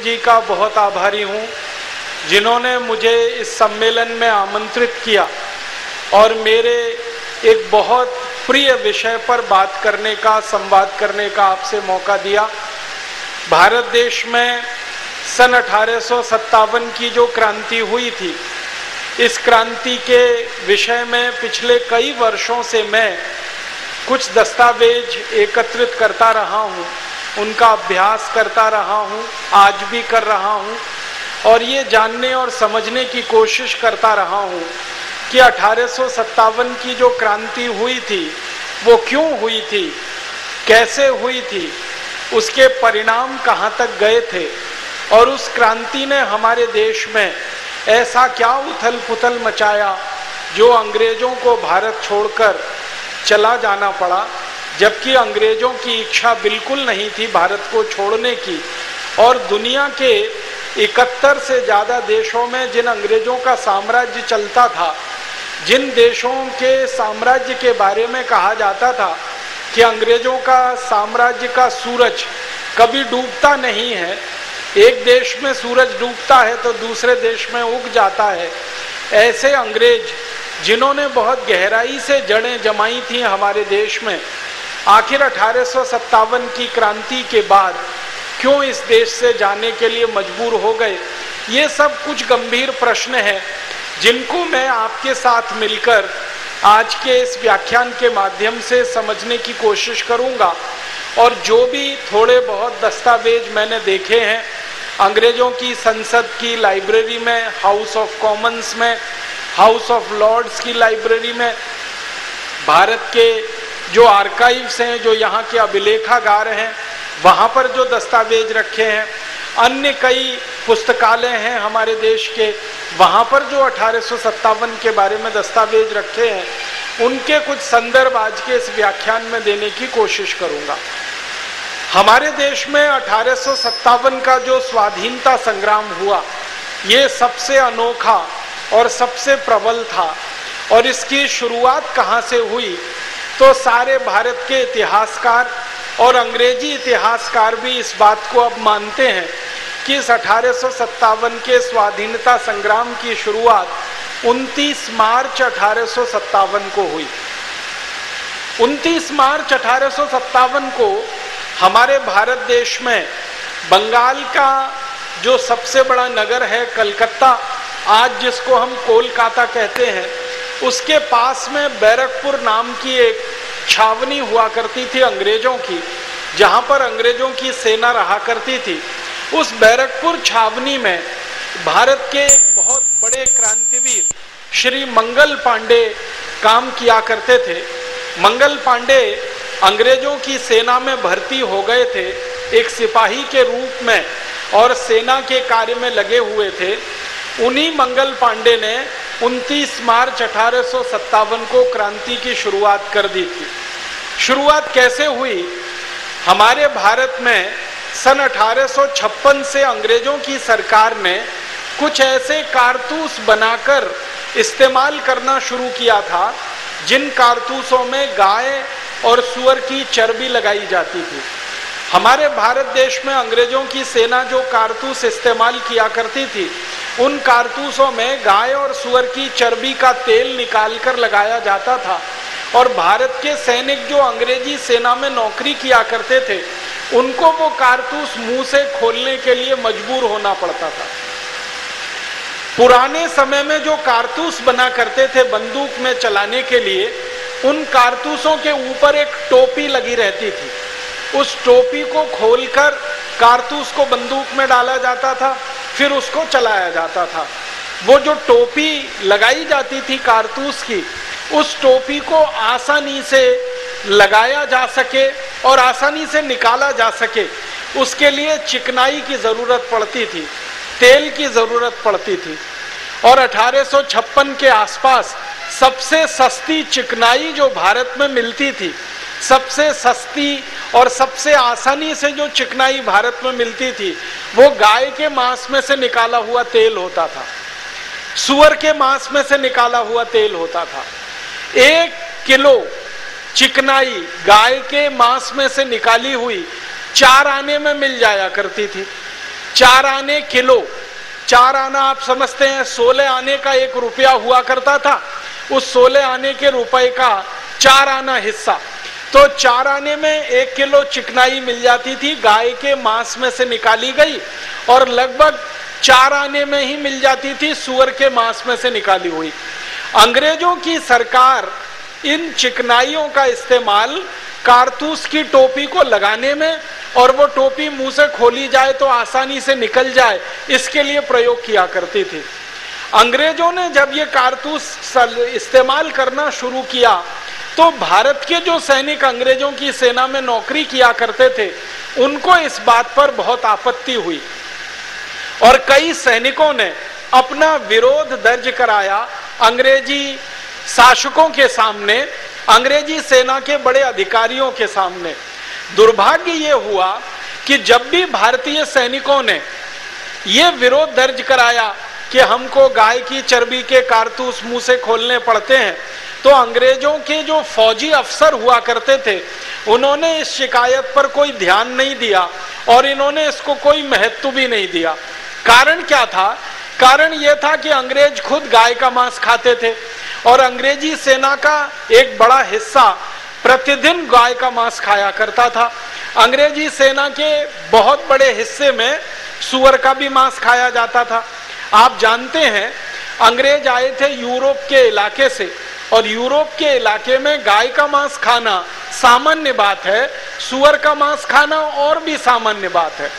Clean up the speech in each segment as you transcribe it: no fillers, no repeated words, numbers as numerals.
जी का बहुत आभारी हूँ, जिन्होंने मुझे इस सम्मेलन में आमंत्रित किया और मेरे एक बहुत प्रिय विषय पर बात करने का, संवाद करने का आपसे मौका दिया। भारत देश में सन 1857 की जो क्रांति हुई थी, इस क्रांति के विषय में पिछले कई वर्षों से मैं कुछ दस्तावेज एकत्रित करता रहा हूँ, उनका अभ्यास करता रहा हूँ, आज भी कर रहा हूँ और ये जानने और समझने की कोशिश करता रहा हूँ कि 1857 की जो क्रांति हुई थी वो क्यों हुई थी, कैसे हुई थी, उसके परिणाम कहाँ तक गए थे और उस क्रांति ने हमारे देश में ऐसा क्या उथल पुथल मचाया जो अंग्रेजों को भारत छोड़कर चला जाना पड़ा, जबकि अंग्रेजों की इच्छा बिल्कुल नहीं थी भारत को छोड़ने की। और दुनिया के 71 से ज़्यादा देशों में जिन अंग्रेजों का साम्राज्य चलता था, जिन देशों के साम्राज्य के बारे में कहा जाता था कि अंग्रेजों का साम्राज्य का सूरज कभी डूबता नहीं है, एक देश में सूरज डूबता है तो दूसरे देश में उग जाता है, ऐसे अंग्रेज जिन्होंने बहुत गहराई से जड़ें जमाई थी हमारे देश में, आखिर 1857 की क्रांति के बाद क्यों इस देश से जाने के लिए मजबूर हो गए? ये सब कुछ गंभीर प्रश्न हैं जिनको मैं आपके साथ मिलकर आज के इस व्याख्यान के माध्यम से समझने की कोशिश करूंगा। और जो भी थोड़े बहुत दस्तावेज मैंने देखे हैं, अंग्रेजों की संसद की लाइब्रेरी में, हाउस ऑफ कॉमन्स में, हाउस ऑफ लॉर्ड्स की लाइब्रेरी में, भारत के जो आर्काइव्स हैं, जो यहाँ के अभिलेखागार हैं, वहाँ पर जो दस्तावेज रखे हैं, अन्य कई पुस्तकालय हैं हमारे देश के, वहाँ पर जो 1857 के बारे में दस्तावेज रखे हैं, उनके कुछ संदर्भ आज के इस व्याख्यान में देने की कोशिश करूँगा। हमारे देश में 1857 का जो स्वाधीनता संग्राम हुआ, ये सबसे अनोखा और सबसे प्रबल था। और इसकी शुरुआत कहाँ से हुई? तो सारे भारत के इतिहासकार और अंग्रेजी इतिहासकार भी इस बात को अब मानते हैं कि इस 1857 के स्वाधीनता संग्राम की शुरुआत 29 मार्च 1857 को हुई। 29 मार्च 1857 को हमारे भारत देश में बंगाल का जो सबसे बड़ा नगर है कलकत्ता, आज जिसको हम कोलकाता कहते हैं, उसके पास में बैरकपुर नाम की एक छावनी हुआ करती थी अंग्रेजों की, जहां पर अंग्रेजों की सेना रहा करती थी। उस बैरकपुर छावनी में भारत के एक बहुत बड़े क्रांतिवीर श्री मंगल पांडे काम किया करते थे। मंगल पांडे अंग्रेजों की सेना में भर्ती हो गए थे एक सिपाही के रूप में और सेना के कार्य में लगे हुए थे। उन्हीं मंगल पांडे ने 29 मार्च 1857 को क्रांति की शुरुआत कर दी थी। शुरुआत कैसे हुई? हमारे भारत में सन 1856 से अंग्रेजों की सरकार ने कुछ ऐसे कारतूस बनाकर इस्तेमाल करना शुरू किया था, जिन कारतूसों में गाय और सूअर की चर्बी लगाई जाती थी। हमारे भारत देश में अंग्रेजों की सेना जो कारतूस इस्तेमाल किया करती थी, उन कारतूसों में गाय और सूअर की चर्बी का तेल निकालकर लगाया जाता था और भारत के सैनिक जो अंग्रेजी सेना में नौकरी किया करते थे, उनको वो कारतूस मुंह से खोलने के लिए मजबूर होना पड़ता था। पुराने समय में जो कारतूस बना करते थे बंदूक में चलाने के लिए, उन कारतूसों के ऊपर एक टोपी लगी रहती थी। उस टोपी को खोलकर कारतूस को बंदूक में डाला जाता था, फिर उसको चलाया जाता था। वो जो टोपी लगाई जाती थी कारतूस की, उस टोपी को आसानी से लगाया जा सके और आसानी से निकाला जा सके, उसके लिए चिकनाई की जरूरत पड़ती थी, तेल की जरूरत पड़ती थी। और 1856 के आसपास सबसे सस्ती चिकनाई जो भारत में मिलती थी, सबसे सस्ती और सबसे आसानी से जो चिकनाई भारत में मिलती थी, वो गाय के मांस में से निकाला हुआ तेल होता था, सूअर के मांस में से निकाला हुआ तेल होता था। 1 किलो चिकनाई गाय के मांस में से निकाली हुई 4 आने में मिल जाया करती थी। 4 आने किलो, 4 आना आप समझते हैं 16 आने का 1 रुपया हुआ करता था, उस 16 आने के रुपए का 4 आना हिस्सा, तो 4 आने में 1 किलो चिकनाई मिल जाती थी, गाय के मांस में से निकाली गई, और लगभग 4 आने में ही मिल जाती थी सुअर के मांस में से निकाली हुई। अंग्रेजों की सरकार इन चिकनाइयों का इस्तेमाल कारतूस की टोपी को लगाने में, और वो टोपी मुंह से खोली जाए तो आसानी से निकल जाए, इसके लिए प्रयोग किया करती थी। अंग्रेजों ने जब ये कारतूस इस्तेमाल करना शुरू किया तो भारत के जो सैनिक अंग्रेजों की सेना में नौकरी किया करते थे, उनको इस बात पर बहुत आपत्ति हुई, और कई सैनिकों ने अपना विरोध दर्ज कराया अंग्रेजी शासकों के सामने, अंग्रेजी सेना के बड़े अधिकारियों के सामने। दुर्भाग्य ये हुआ कि जब भी भारतीय सैनिकों ने ये विरोध दर्ज कराया कि हमको गाय की चर्बी के कारतूस मुंह से खोलने पड़ते हैं, तो अंग्रेजों के जो फौजी अफसर हुआ करते थे, उन्होंने इस शिकायत पर कोई ध्यान नहीं दिया और इन्होंने इसको कोई महत्व भी नहीं दिया। कारण क्या था? कारण यह था कि अंग्रेज खुद गाय का मांस खाते थे, और अंग्रेजी सेना का एक बड़ा हिस्सा प्रतिदिन गाय का मांस खाया करता था। अंग्रेजी सेना के बहुत बड़े हिस्से में सुअर का भी मांस खाया जाता था। आप जानते हैं, अंग्रेज आए थे यूरोप के इलाके से, और यूरोप के इलाके में गाय का मांस खाना सामान्य बात है, सुअर का मांस खाना और भी सामान्य बात है।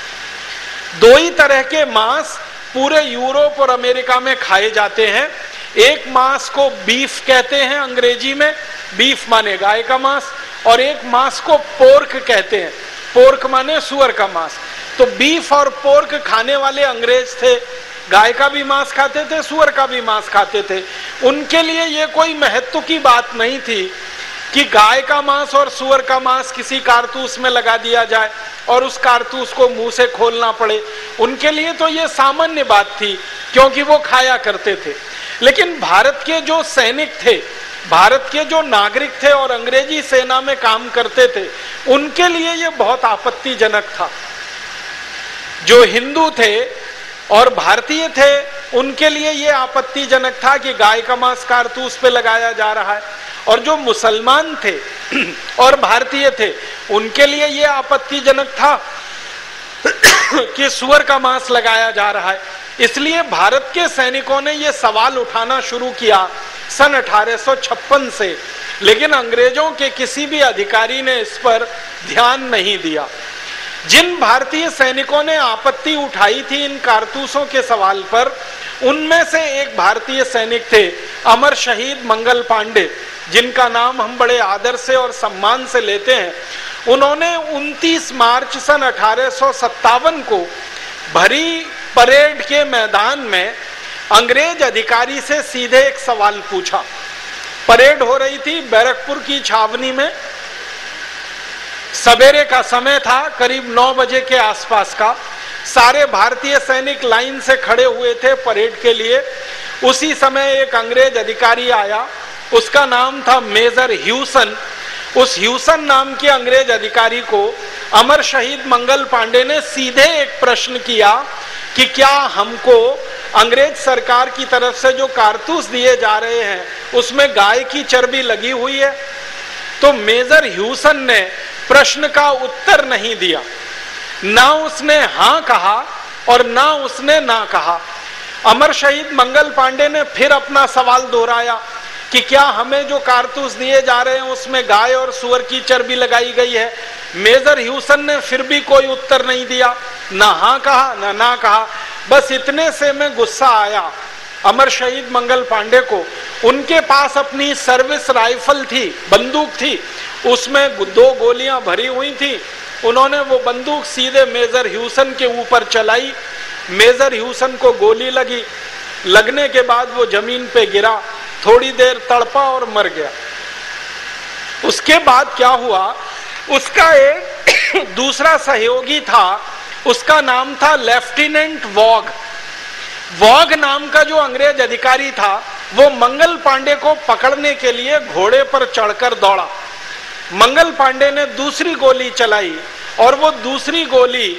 2 ही तरह के मांस पूरे यूरोप और अमेरिका में खाए जाते हैं। एक मांस को बीफ कहते हैं अंग्रेजी में, बीफ माने गाय का मांस, और एक मांस को पोर्क कहते हैं, पोर्क माने सुअर का मांस। तो बीफ और पोर्क खाने वाले अंग्रेज थे, गाय का भी मांस खाते थे, सुअर का भी मांस खाते थे। उनके लिए ये कोई महत्व की बात नहीं थी कि गाय का मांस और सुअर का मांस किसी कारतूस में लगा दिया जाए और उस कारतूस को मुंह से खोलना पड़े। उनके लिए तो ये सामान्य बात थी, क्योंकि वो खाया करते थे। लेकिन भारत के जो सैनिक थे, भारत के जो नागरिक थे और अंग्रेजी सेना में काम करते थे, उनके लिए ये बहुत आपत्तिजनक था। जो हिंदू थे और भारतीय थे, उनके लिए ये आपत्तिजनक था कि गाय का मांस कारतूस पे लगाया जा रहा है, और जो मुसलमान थे और भारतीय थे, उनके लिए ये आपत्तिजनक था कि सुअर का मांस लगाया जा रहा है। इसलिए भारत के सैनिकों ने ये सवाल उठाना शुरू किया सन 1856 से, लेकिन अंग्रेजों के किसी भी अधिकारी ने इस पर ध्यान नहीं दिया। जिन भारतीय सैनिकों ने आपत्ति उठाई थी इन कारतूसों के सवाल पर, उनमें से एक भारतीय सैनिक थे अमर शहीद मंगल पांडे, जिनका नाम हम बड़े आदर से और सम्मान से लेते हैं। उन्होंने 29 मार्च सन 1857 को भरी परेड के मैदान में अंग्रेज अधिकारी से सीधे एक सवाल पूछा। परेड हो रही थी बैरकपुर की छावनी में, सवेरे का समय था, करीब 9 बजे के आसपास का। सारे भारतीय सैनिक लाइन से खड़े हुए थे परेड के लिए। उसी समय एक अंग्रेज अधिकारी आया, उसका नाम था मेजर ह्यूसन। उस ह्यूसन नाम के अंग्रेज अधिकारी को अमर शहीद मंगल पांडे ने सीधे एक प्रश्न किया कि क्या हमको अंग्रेज सरकार की तरफ से जो कारतूस दिए जा रहे हैं उसमें गाय की चर्बी लगी हुई है? तो मेजर ह्यूसन ने प्रश्न का उत्तर नहीं दिया, ना उसने हां कहा और ना उसने ना कहा। अमर शहीद मंगल पांडे ने फिर अपना सवाल दोहराया कि क्या हमें जो कारतूस दिए जा रहे हैं उसमें गाय और सुअर की चर्बी लगाई गई है? मेजर ह्यूसन ने फिर भी कोई उत्तर नहीं दिया, ना हाँ कहा ना कहा। बस इतने से में गुस्सा आया अमर शहीद मंगल पांडे को। उनके पास अपनी सर्विस राइफल थी, बंदूक थी, उसमें 2 गोलियां भरी हुई थी। उन्होंने वो बंदूक सीधे मेजर ह्यूसन के ऊपर चलाई। मेजर ह्यूसन को गोली लगी, लगने के बाद वो जमीन पे गिरा, थोड़ी देर तड़पा और मर गया। उसके बाद क्या हुआ, उसका एक दूसरा सहयोगी था, उसका नाम था लेफ्टिनेंट वॉग। वॉग नाम का जो अंग्रेज अधिकारी था, वो मंगल पांडे को पकड़ने के लिए घोड़े पर चढ़कर दौड़ा। मंगल पांडे ने दूसरी गोली चलाई और वो दूसरी गोली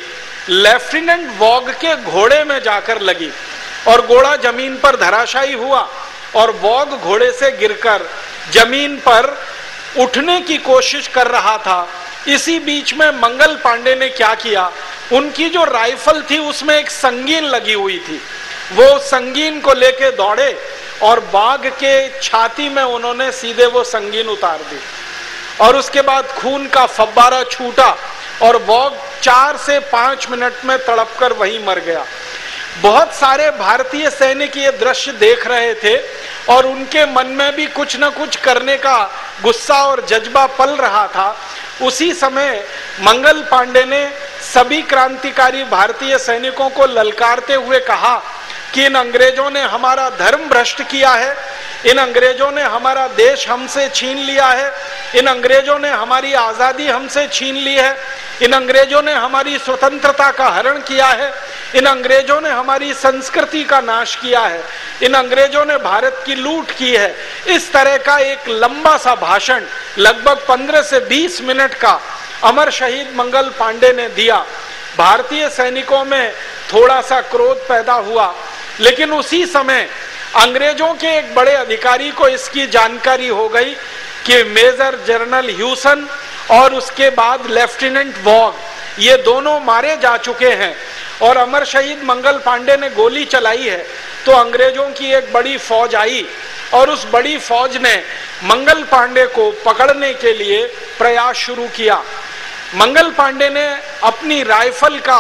लेफ्टिनेंट वॉग के घोड़े में जाकर लगी और घोड़ा जमीन पर धराशायी हुआ और वॉग घोड़े से गिरकर जमीन पर उठने की कोशिश कर रहा था। इसी बीच में मंगल पांडे ने क्या किया, उनकी जो राइफल थी उसमें एक संगीन लगी हुई थी, वो संगीन को लेके दौड़े और बाघ के छाती में उन्होंने सीधे वो संगीन उतार दी और उसके बाद खून का फव्वारा छूटा और वॉग 4 से 5 मिनट में तड़पकर वहीं मर गया। बहुत सारे भारतीय सैनिक ये दृश्य देख रहे थे और उनके मन में भी कुछ न कुछ करने का गुस्सा और जज्बा पल रहा था। उसी समय मंगल पांडे ने सभी क्रांतिकारी भारतीय सैनिकों को ललकारते हुए कहा कि इन अंग्रेजों ने हमारा धर्म भ्रष्ट किया है, इन अंग्रेजों ने हमारा देश हमसे छीन लिया है, इन अंग्रेजों ने हमारी आजादी हमसे छीन ली है, इन अंग्रेजों ने हमारी स्वतंत्रता का हरण किया है, इन अंग्रेजों ने हमारी संस्कृति का नाश किया है, इन अंग्रेजों ने भारत की लूट की है। इस तरह का एक लंबा सा भाषण लगभग 15 से 20 मिनट का अमर शहीद मंगल पांडे ने दिया। भारतीय सैनिकों में थोड़ा सा क्रोध पैदा हुआ, लेकिन उसी समय अंग्रेजों के एक बड़े अधिकारी को इसकी जानकारी हो गई कि मेजर जनरल ह्यूसन और उसके बाद लेफ्टिनेंट वॉग ये दोनों मारे जा चुके हैं और अमर शहीद मंगल पांडे ने गोली चलाई है। तो अंग्रेजों की एक बड़ी फौज आई और उस बड़ी फौज ने मंगल पांडे को पकड़ने के लिए प्रयास शुरू किया। मंगल पांडे ने अपनी राइफल का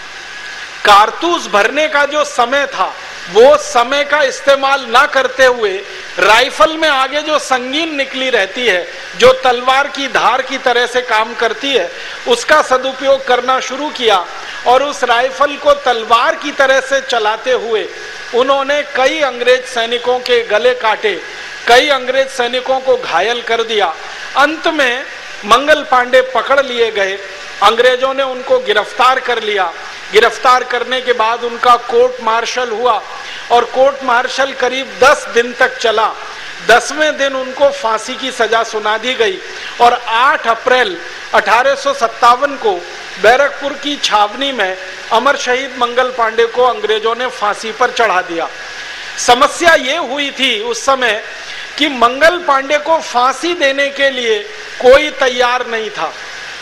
कारतूस भरने का जो समय था वो समय का इस्तेमाल ना करते हुए राइफल में आगे जो संगीन निकली रहती है, जो तलवार की धार की तरह से काम करती है, उसका सदुपयोग करना शुरू किया और उस राइफल को तलवार की तरह से चलाते हुए उन्होंने कई अंग्रेज सैनिकों के गले काटे, कई अंग्रेज सैनिकों को घायल कर दिया। अंत में मंगल पांडे पकड़ लिए गए, अंग्रेजों ने उनको गिरफ्तार कर लिया। गिरफ्तार करने के बाद उनका कोर्ट मार्शल हुआ और कोर्ट मार्शल करीब 10 दिन तक चला। 10वें दिन उनको फांसी की सजा सुना दी गई और 8 अप्रैल 1857 को बैरकपुर की छावनी में अमर शहीद मंगल पांडे को अंग्रेजों ने फांसी पर चढ़ा दिया। समस्या ये हुई थी उस समय कि मंगल पांडे को फांसी देने के लिए कोई तैयार नहीं था।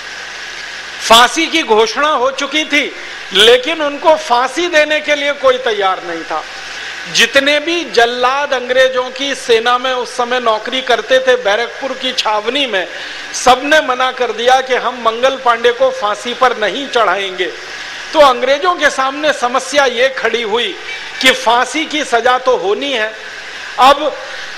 फांसी की घोषणा हो चुकी थी लेकिन उनको फांसी देने के लिए कोई तैयार नहीं था। जितने भी जल्लाद अंग्रेजों की सेना में उस समय नौकरी करते थे बैरकपुर की छावनी में, सबने मना कर दिया कि हम मंगल पांडे को फांसी पर नहीं चढ़ाएंगे। तो अंग्रेजों के सामने समस्या ये खड़ी हुई कि फांसी की सजा तो होनी है, अब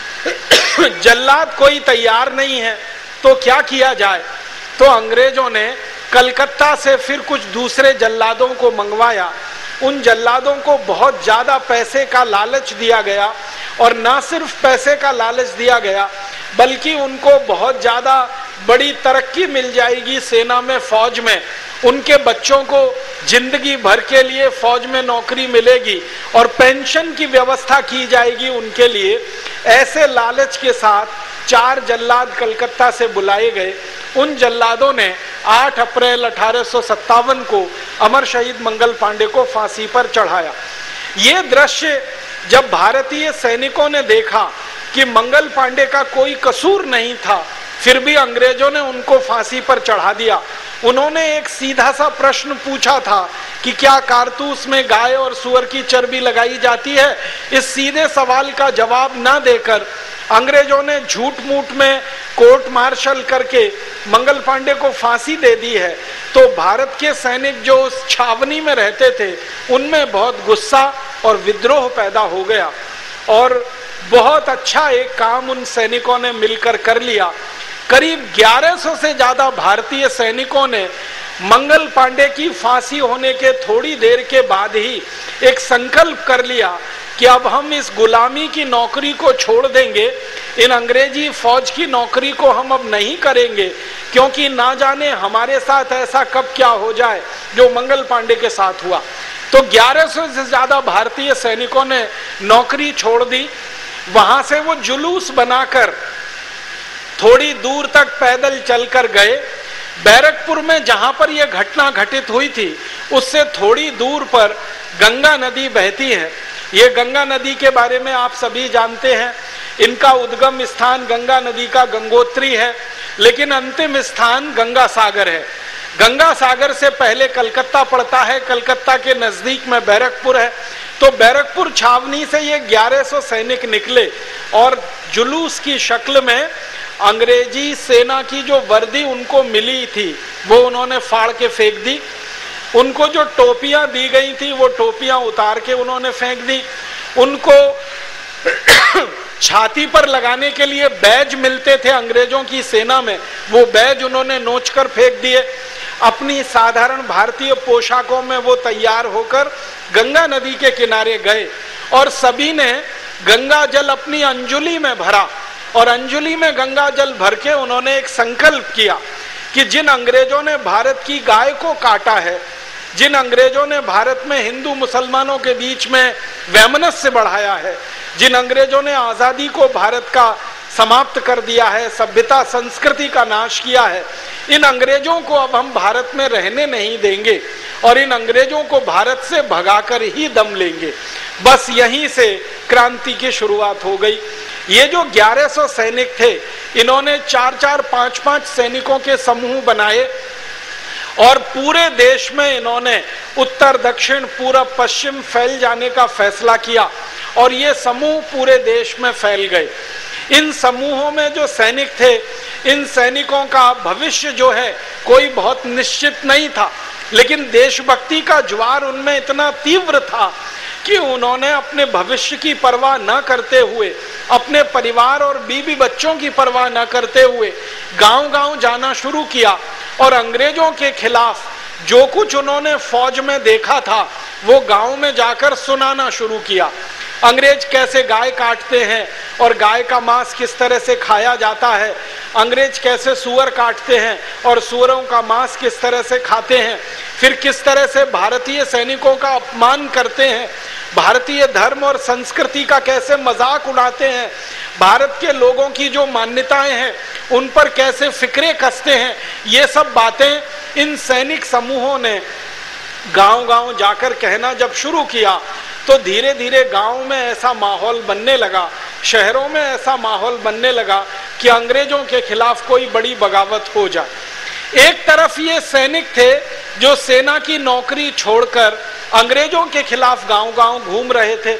जल्लाद कोई तैयार नहीं है तो क्या किया जाए। तो अंग्रेजों ने कलकत्ता से फिर कुछ दूसरे जल्लादों को मंगवाया। उन जल्लादों को बहुत ज्यादा पैसे का लालच दिया गया और ना सिर्फ पैसे का लालच दिया गया बल्कि उनको बहुत ज्यादा बड़ी तरक्की मिल जाएगी सेना में, फौज में, उनके बच्चों को जिंदगी भर के लिए फौज में नौकरी मिलेगी और पेंशन की व्यवस्था की जाएगी उनके लिए। ऐसे लालच के साथ 4 जल्लाद कलकत्ता से बुलाए गए। उन जल्लादों ने 8 अप्रैल 1857 को अमर शहीद मंगल पांडे को फांसी पर चढ़ाया। ये दृश्य जब भारतीय सैनिकों ने देखा कि मंगल पांडे का कोई कसूर नहीं था, फिर भी अंग्रेजों ने उनको फांसी पर चढ़ा दिया। उन्होंने एक सीधा सा प्रश्न पूछा था कि क्या कारतूस में गाय और सुअर की चर्बी लगाई जाती है। इस सीधे सवाल का जवाब ना देकर अंग्रेजों ने झूठ मूठ में कोर्ट मार्शल करके मंगल पांडे को फांसी दे दी है। तो भारत के सैनिक जो उस छावनी में रहते थे उनमें बहुत गुस्सा और विद्रोह पैदा हो गया और बहुत अच्छा एक काम उन सैनिकों ने मिलकर कर लिया। करीब 1100 से ज्यादा भारतीय सैनिकों ने मंगल पांडे की फांसी होने के थोड़ी देर के बाद ही एक संकल्प कर लिया कि अब हम इस गुलामी की नौकरी को छोड़ देंगे, इन अंग्रेजी फौज की नौकरी को हम अब नहीं करेंगे, क्योंकि ना जाने हमारे साथ ऐसा कब क्या हो जाए जो मंगल पांडे के साथ हुआ। तो 1100 से ज्यादा भारतीय सैनिकों ने नौकरी छोड़ दी। वहां से वो जुलूस बनाकर थोड़ी दूर तक पैदल चलकर गए बैरकपुर में जहां पर यह घटना घटित हुई थी उससे थोड़ी दूर पर गंगा नदी बहती है। ये गंगा नदी के बारे में आप सभी जानते हैं, इनका उद्गम स्थान गंगा नदी का गंगोत्री है, लेकिन अंतिम स्थान गंगा सागर है। गंगा सागर से पहले कलकत्ता पड़ता है, कलकत्ता के नजदीक में बैरकपुर है। तो बैरकपुर छावनी से ये 1100 सैनिक निकले और जुलूस की शक्ल में अंग्रेजी सेना की जो वर्दी उनको मिली थी वो उन्होंने फाड़ के फेंक दी। उनको जो टोपियां दी गई थी वो टोपियां उतार के उन्होंने फेंक दी। उनको छाती पर लगाने के लिए बैज मिलते थे अंग्रेजों की सेना में, वो बैज उन्होंने नोचकर फेंक दिए। अपनी साधारण भारतीय पोशाकों में वो तैयार होकर गंगा नदी के किनारे गए और सभी ने गंगा जल अपनी अंजुली में भरा और अंजुली में गंगा जल भर के उन्होंने एक संकल्प किया कि जिन अंग्रेजों ने भारत की गाय को काटा है, जिन अंग्रेजों ने भारत में हिंदू मुसलमानों के बीच में वैमनस्य बढ़ाया है, जिन अंग्रेजों ने आजादी को भारत का समाप्त कर दिया है, सभ्यता संस्कृति का नाश किया है, इन अंग्रेजों को अब हम भारत में रहने नहीं देंगे और इन अंग्रेजों को भारत से भगाकर ही दम लेंगे। बस यहीं से क्रांति की शुरुआत हो गई। ये जो 1100 सैनिक थे, इन्होंने 4-4, 5-5 सैनिकों के समूह बनाए और पूरे देश में इन्होंने उत्तर दक्षिण पूरब पश्चिम फैल जाने का फैसला किया और ये समूह पूरे देश में फैल गए। इन समूहों में जो सैनिक थे, इन सैनिकों का भविष्य जो है कोई बहुत निश्चित नहीं था, लेकिन देशभक्ति का ज्वार उनमें इतना तीव्र था कि उन्होंने अपने भविष्य की परवाह न करते हुए, अपने परिवार और बीवी बच्चों की परवाह न करते हुए गांव-गांव जाना शुरू किया और अंग्रेजों के खिलाफ जो कुछ उन्होंने फौज में देखा था वो गांव में जाकर सुनाना शुरू किया। अंग्रेज कैसे गाय काटते हैं और गाय का मांस किस तरह से खाया जाता है, अंग्रेज कैसे सूअर काटते हैं और सूअरों का मांस किस तरह से खाते हैं, फिर किस तरह से भारतीय सैनिकों का अपमान करते हैं, भारतीय धर्म और संस्कृति का कैसे मजाक उड़ाते हैं, भारत के लोगों की जो मान्यताएं हैं उन पर कैसे फिक्रे कसते हैं, ये सब बातें इन सैनिक समूहों ने गांव-गांव जाकर कहना जब शुरू किया तो धीरे धीरे गांव में ऐसा माहौल बनने लगा, शहरों में ऐसा माहौल बनने लगा कि अंग्रेजों के खिलाफ कोई बड़ी बगावत हो जाए। एक तरफ ये सैनिक थे जो सेना की नौकरी छोड़कर अंग्रेजों के खिलाफ गांव-गांव घूम रहे थे,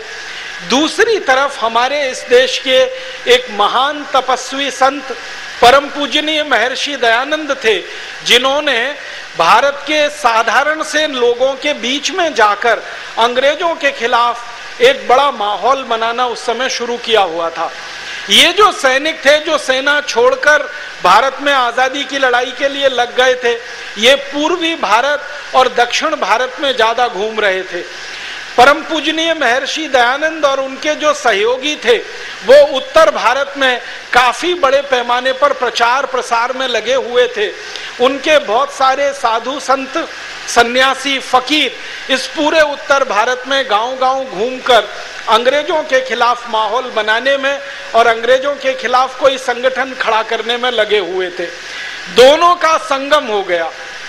दूसरी तरफ हमारे इस देश के एक महान तपस्वी संत परम पूजनीय महर्षि दयानंद थे, जिन्होंने भारत के साधारण से लोगों के बीच में जाकर अंग्रेजों के खिलाफ एक बड़ा माहौल बनाना उस समय शुरू किया हुआ था। ये जो सैनिक थे जो सेना छोड़कर भारत में आजादी की लड़ाई के लिए लग गए थे, ये पूर्वी भारत और दक्षिण भारत में ज्यादा घूम रहे थे। परम पूजनीय महर्षि दयानंद और उनके जो सहयोगी थे वो उत्तर भारत में काफी बड़े पैमाने पर प्रचार प्रसार में लगे हुए थे। उनके बहुत सारे साधु संत सन्यासी फकीर इस पूरे उत्तर भारत में गांव-गांव घूमकर अंग्रेजों के खिलाफ माहौल बनाने में और अंग्रेजों के खिलाफ कोई संगठन खड़ा करने में लगे हुए थे। दोनों का संगम हो गया।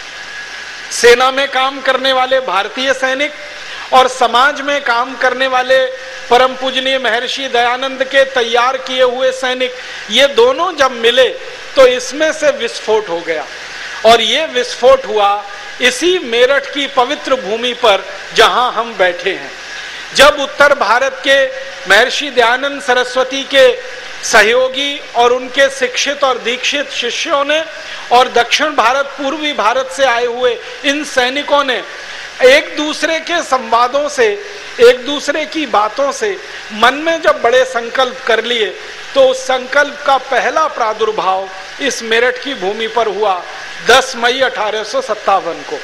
सेना में काम करने वाले भारतीय सैनिक और समाज में काम करने वाले परम पूजनीय महर्षि दयानंद के तैयार किए हुए सैनिक, ये दोनों जब मिले तो इसमें से विस्फोट हो गया। और ये विस्फोट हुआ इसी मेरठ की पवित्र भूमि पर जहां हम बैठे हैं। जब उत्तर भारत के महर्षि दयानंद सरस्वती के सहयोगी और उनके शिक्षित और दीक्षित शिष्यों ने और दक्षिण भारत पूर्वी भारत से आए हुए इन सैनिकों ने एक दूसरे के संवादों से, एक दूसरे की बातों से मन में जब बड़े संकल्प कर लिए तो उस संकल्प का पहला प्रादुर्भाव इस मेरठ की भूमि पर हुआ 10 मई 1857 को।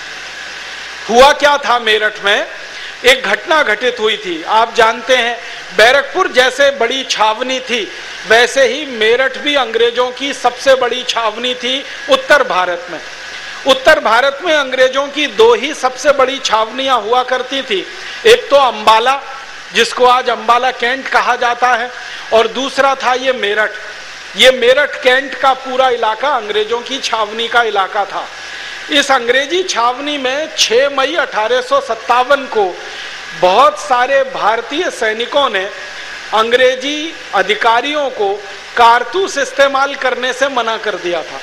हुआ क्या था, मेरठ में एक घटना घटित हुई थी। आप जानते हैं बैरकपुर जैसे बड़ी छावनी थी, वैसे ही मेरठ भी अंग्रेजों की सबसे बड़ी छावनी थी उत्तर भारत में। उत्तर भारत में अंग्रेजों की दो ही सबसे बड़ी छावनियां हुआ करती थी, एक तो अंबाला जिसको आज अंबाला कैंट कहा जाता है और दूसरा था ये मेरठ। ये मेरठ कैंट का पूरा इलाका अंग्रेजों की छावनी का इलाका था। इस अंग्रेजी छावनी में 6 मई 1857 को बहुत सारे भारतीय सैनिकों ने अंग्रेजी अधिकारियों को कारतूस इस्तेमाल करने से मना कर दिया था।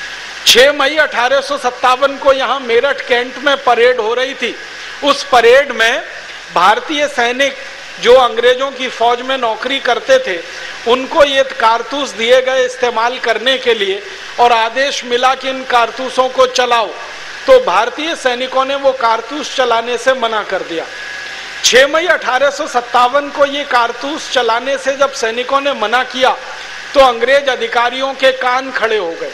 6 मई 1857 को यहाँ मेरठ कैंट में परेड हो रही थी। उस परेड में भारतीय सैनिक जो अंग्रेजों की फौज में नौकरी करते थे, उनको ये कारतूस दिए गए इस्तेमाल करने के लिए और आदेश मिला कि इन कारतूसों को चलाओ, तो भारतीय सैनिकों ने वो कारतूस चलाने से मना कर दिया। 6 मई 1857 को ये कारतूस चलाने से जब सैनिकों ने मना किया तो अंग्रेज अधिकारियों के कान खड़े हो गए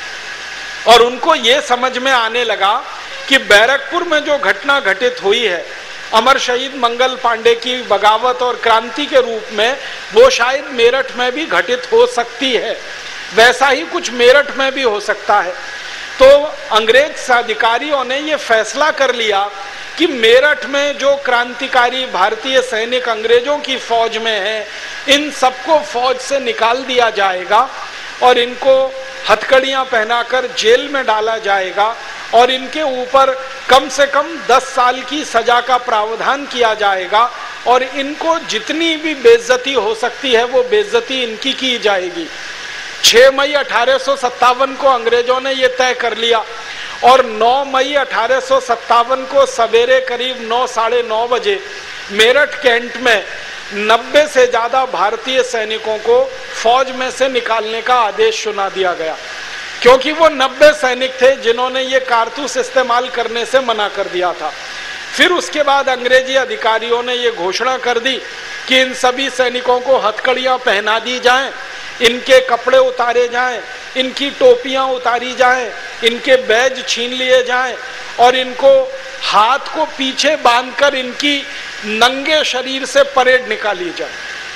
और उनको ये समझ में आने लगा कि बैरकपुर में जो घटना घटित हुई है अमर शहीद मंगल पांडे की बगावत और क्रांति के रूप में, वो शायद मेरठ में भी घटित हो सकती है। वैसा ही कुछ मेरठ में भी हो सकता है। तो अंग्रेज अधिकारियों ने ये फैसला कर लिया कि मेरठ में जो क्रांतिकारी भारतीय सैनिक अंग्रेजों की फौज में हैं, इन सबको फौज से निकाल दिया जाएगा और इनको हथकड़ियां पहनाकर जेल में डाला जाएगा और इनके ऊपर कम से कम 10 साल की सजा का प्रावधान किया जाएगा और इनको जितनी भी बेइज्जती हो सकती है वो बेइज्जती इनकी की जाएगी। 6 मई 1857 को अंग्रेजों ने ये तय कर लिया और 9 मई 1857 को सवेरे करीब 9 साढ़े 9 बजे मेरठ कैंट में 90 से ज्यादा भारतीय सैनिकों को फौज में से निकालने का आदेश सुना दिया गया, क्योंकि वो 90 सैनिक थे जिन्होंने ये कारतूस इस्तेमाल करने से मना कर दिया था। फिर उसके बाद अंग्रेजी अधिकारियों ने ये घोषणा कर दी कि इन सभी सैनिकों को हथकड़ियां पहना दी जाएं, इनके कपड़े उतारे जाएं, इनकी टोपियां उतारी जाएं, इनके बैज छीन लिए जाएं और इनको हाथ को पीछे बांधकर इनकी नंगे शरीर से परेड निकाली जाए।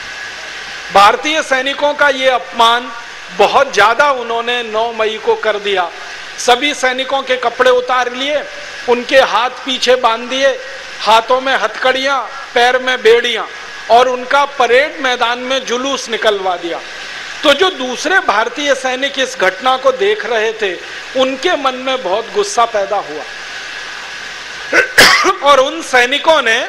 भारतीय सैनिकों का ये अपमान बहुत ज्यादा उन्होंने 9 मई को कर दिया। सभी सैनिकों के कपड़े उतार लिए, उनके हाथ पीछे बांध दिए, हाथों में हथकड़ियां, पैर में बेड़ियां और उनका परेड मैदान में जुलूस निकलवा दिया। तो जो दूसरे भारतीय सैनिक इस घटना को देख रहे थे, उनके मन में बहुत गुस्सा पैदा हुआ और उन सैनिकों ने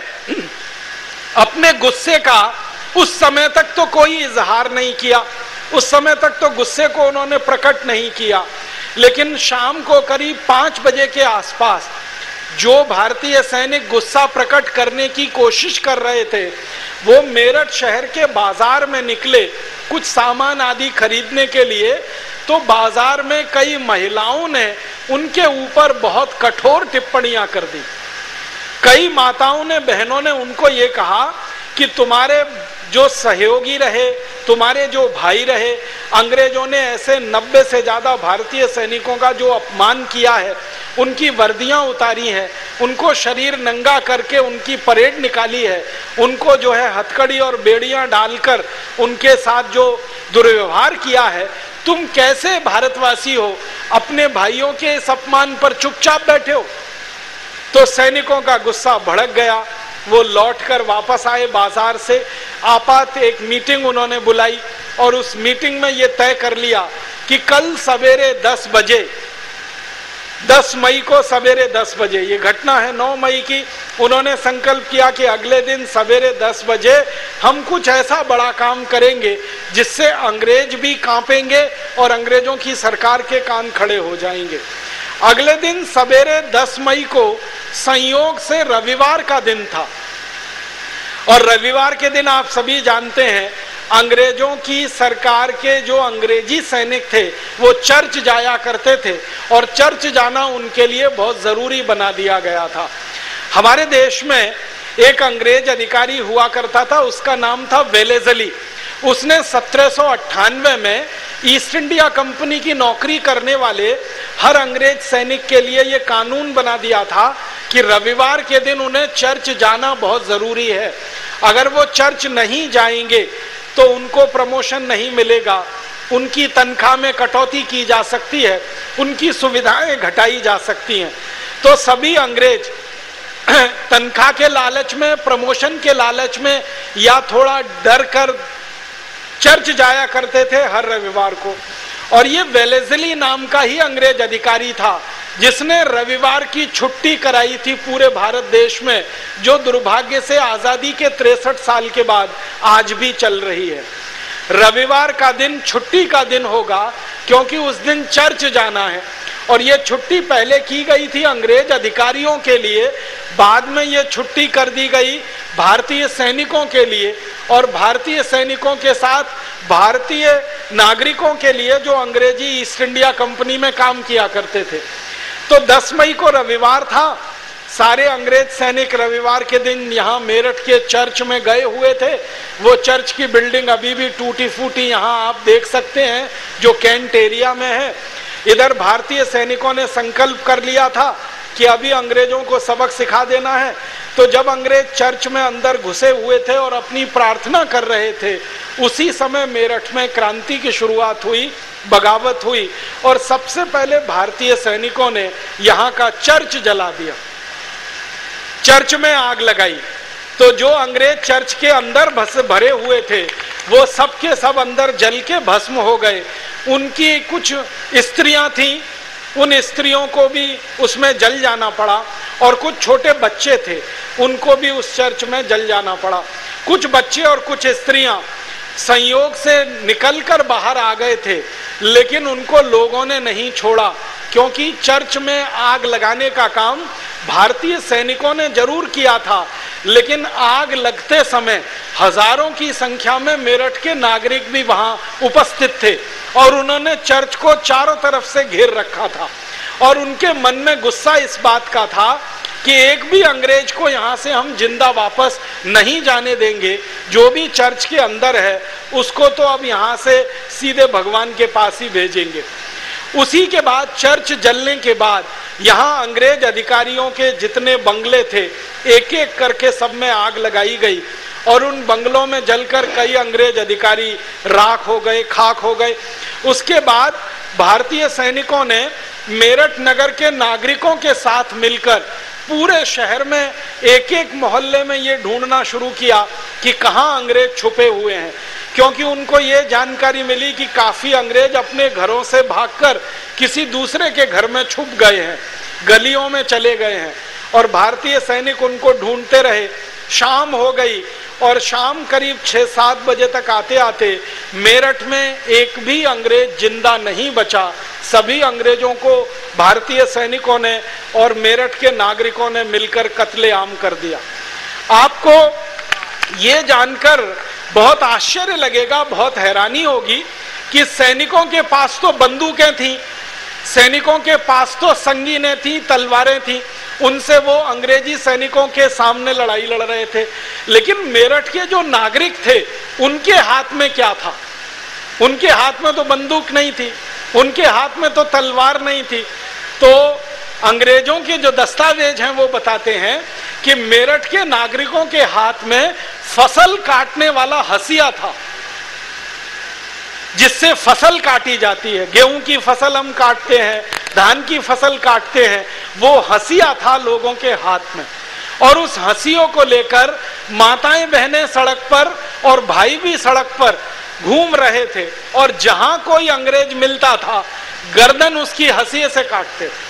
अपने गुस्से का उस समय तक तो कोई इजहार नहीं किया, उस समय तक तो गुस्से को उन्होंने प्रकट नहीं किया, लेकिन शाम को करीब 5 बजे के आसपास जो भारतीय सैनिक गुस्सा प्रकट करने की कोशिश कर रहे थे, वो मेरठ शहर के बाजार में निकले कुछ सामान आदि खरीदने के लिए। तो बाजार में कई महिलाओं ने उनके ऊपर बहुत कठोर टिप्पणियां कर दी। कई माताओं ने, बहनों ने उनको ये कहा कि तुम्हारे जो सहयोगी रहे, तुम्हारे जो भाई रहे, अंग्रेजों ने ऐसे 90 से ज्यादा भारतीय सैनिकों का जो अपमान किया है, उनकी वर्दियां उतारी हैं, उनको शरीर नंगा करके उनकी परेड निकाली है, उनको जो है हथकड़ी और बेड़ियां डालकर उनके साथ जो दुर्व्यवहार किया है, तुम कैसे भारतवासी हो, अपने भाइयों के इस अपमान पर चुपचाप बैठे हो। तो सैनिकों का गुस्सा भड़क गया। वो लौटकर वापस आए बाजार से। आपात एक मीटिंग उन्होंने बुलाई और उस मीटिंग में ये तय कर लिया कि कल सवेरे 10 बजे, 10 मई को सवेरे 10 बजे, ये घटना है 9 मई की, उन्होंने संकल्प किया कि अगले दिन सवेरे 10 बजे हम कुछ ऐसा बड़ा काम करेंगे जिससे अंग्रेज भी कांपेंगे और अंग्रेजों की सरकार के कान खड़े हो जाएंगे। अगले दिन सवेरे 10 मई को संयोग से रविवार का दिन था और रविवार के दिन आप सभी जानते हैं अंग्रेजों की सरकार के जो अंग्रेजी सैनिक थे वो चर्च जाया करते थे और चर्च जाना उनके लिए बहुत जरूरी बना दिया गया था। हमारे देश में एक अंग्रेज अधिकारी हुआ करता था, उसका नाम था वेलेजली। उसने 1798 में ईस्ट इंडिया कंपनी की नौकरी करने वाले हर अंग्रेज सैनिक के लिए यह कानून बना दिया था कि रविवार के दिन उन्हें चर्च जाना बहुत जरूरी है। अगर वो चर्च नहीं जाएंगे तो उनको प्रमोशन नहीं मिलेगा, उनकी तनख्वाह में कटौती की जा सकती है, उनकी सुविधाएं घटाई जा सकती हैं। तो सभी अंग्रेज तनख्वाह के लालच में, प्रमोशन के लालच में या थोड़ा डर कर चर्च जाया करते थे हर रविवार को। और ये वेलेज़ली नाम का ही अंग्रेज अधिकारी था जिसने रविवार की छुट्टी कराई थी पूरे भारत देश में, जो दुर्भाग्य से आजादी के 63 साल के बाद आज भी चल रही है। रविवार का दिन छुट्टी का दिन होगा क्योंकि उस दिन चर्च जाना है। और ये छुट्टी पहले की गई थी अंग्रेज अधिकारियों के लिए, बाद में ये छुट्टी कर दी गई भारतीय सैनिकों के लिए, और भारतीय सैनिकों के साथ भारतीय नागरिकों के लिए जो अंग्रेजी ईस्ट इंडिया कंपनी में काम किया करते थे। तो 10 मई को रविवार था। सारे अंग्रेज सैनिक रविवार के दिन यहाँ मेरठ के चर्च में गए हुए थे। वो चर्च की बिल्डिंग अभी भी टूटी फूटी यहाँ आप देख सकते हैं, जो कैंट एरिया में है। इधर भारतीय सैनिकों ने संकल्प कर लिया था कि अभी अंग्रेजों को सबक सिखा देना है। तो जब अंग्रेज चर्च में अंदर घुसे हुए थे और अपनी प्रार्थना कर रहे थे, उसी समय मेरठ में क्रांति की शुरुआत हुई, बगावत हुई, और सबसे पहले भारतीय सैनिकों ने यहाँ का चर्च जला दिया, चर्च में आग लगाई। तो जो अंग्रेज चर्च के अंदर भरे हुए थे वो सब के सब अंदर जल के भस्म हो गए। उनकी कुछ स्त्रियां थीं, उन स्त्रियों को भी उसमें जल जाना पड़ा, और कुछ छोटे बच्चे थे उनको भी उस चर्च में जल जाना पड़ा। कुछ बच्चे और कुछ स्त्रियां संयोग से निकलकर बाहर आ गए थे, लेकिन उनको लोगों ने नहीं छोड़ा, क्योंकि चर्च में आग लगाने का काम भारतीय सैनिकों ने जरूर किया था, लेकिन आग लगते समय हजारों की संख्या में मेरठ के नागरिक भी वहां उपस्थित थे, और उन्होंने चर्च को चारों तरफ से घेर रखा था। और उनके मन में गुस्सा इस बात का था कि एक भी अंग्रेज को यहाँ से हम जिंदा वापस नहीं जाने देंगे, जो भी चर्च के अंदर है उसको तो अब यहाँ से सीधे भगवान के पास ही भेजेंगे। उसी के बाद चर्च जलने के बाद यहाँ अंग्रेज अधिकारियों के जितने बंगले थे एक एक करके सब में आग लगाई गई, और उन बंगलों में जलकर कई अंग्रेज अधिकारी राख हो गए, खाक हो गए। उसके बाद भारतीय सैनिकों ने मेरठ नगर के नागरिकों के साथ मिलकर पूरे शहर में एक एक मोहल्ले में ये ढूंढना शुरू किया कि कहाँ अंग्रेज छुपे हुए हैं, क्योंकि उनको ये जानकारी मिली कि काफी अंग्रेज अपने घरों से भागकर किसी दूसरे के घर में छुप गए हैं, गलियों में चले गए हैं, और भारतीय सैनिक उनको ढूंढते रहे। शाम हो गई, और शाम करीब 6-7 बजे तक आते आते मेरठ में एक भी अंग्रेज जिंदा नहीं बचा। सभी अंग्रेजों को भारतीय सैनिकों ने और मेरठ के नागरिकों ने मिलकर कत्लेआम कर दिया। आपको ये जानकर बहुत आश्चर्य लगेगा, बहुत हैरानी होगी कि सैनिकों के पास तो बंदूकें थी, सैनिकों के पास तो संगीनें थी, तलवारें थी, उनसे वो अंग्रेजी सैनिकों के सामने लड़ाई लड़ रहे थे। लेकिन मेरठ के जो नागरिक थे उनके हाथ में क्या था? उनके हाथ में तो बंदूक नहीं थी, उनके हाथ में तो तलवार नहीं थी। तो अंग्रेजों के जो दस्तावेज हैं वो बताते हैं कि मेरठ के नागरिकों के हाथ में फसल काटने वाला हसिया था, जिससे फसल काटी जाती है। गेहूं की फसल हम काटते हैं, धान की फसल काटते हैं, वो हसिया था लोगों के हाथ में। और उस हसियों को लेकर माताएं बहनें सड़क पर और भाई भी सड़क पर घूम रहे थे, और जहां कोई अंग्रेज मिलता था गर्दन उसकी हसिये से काटते थे।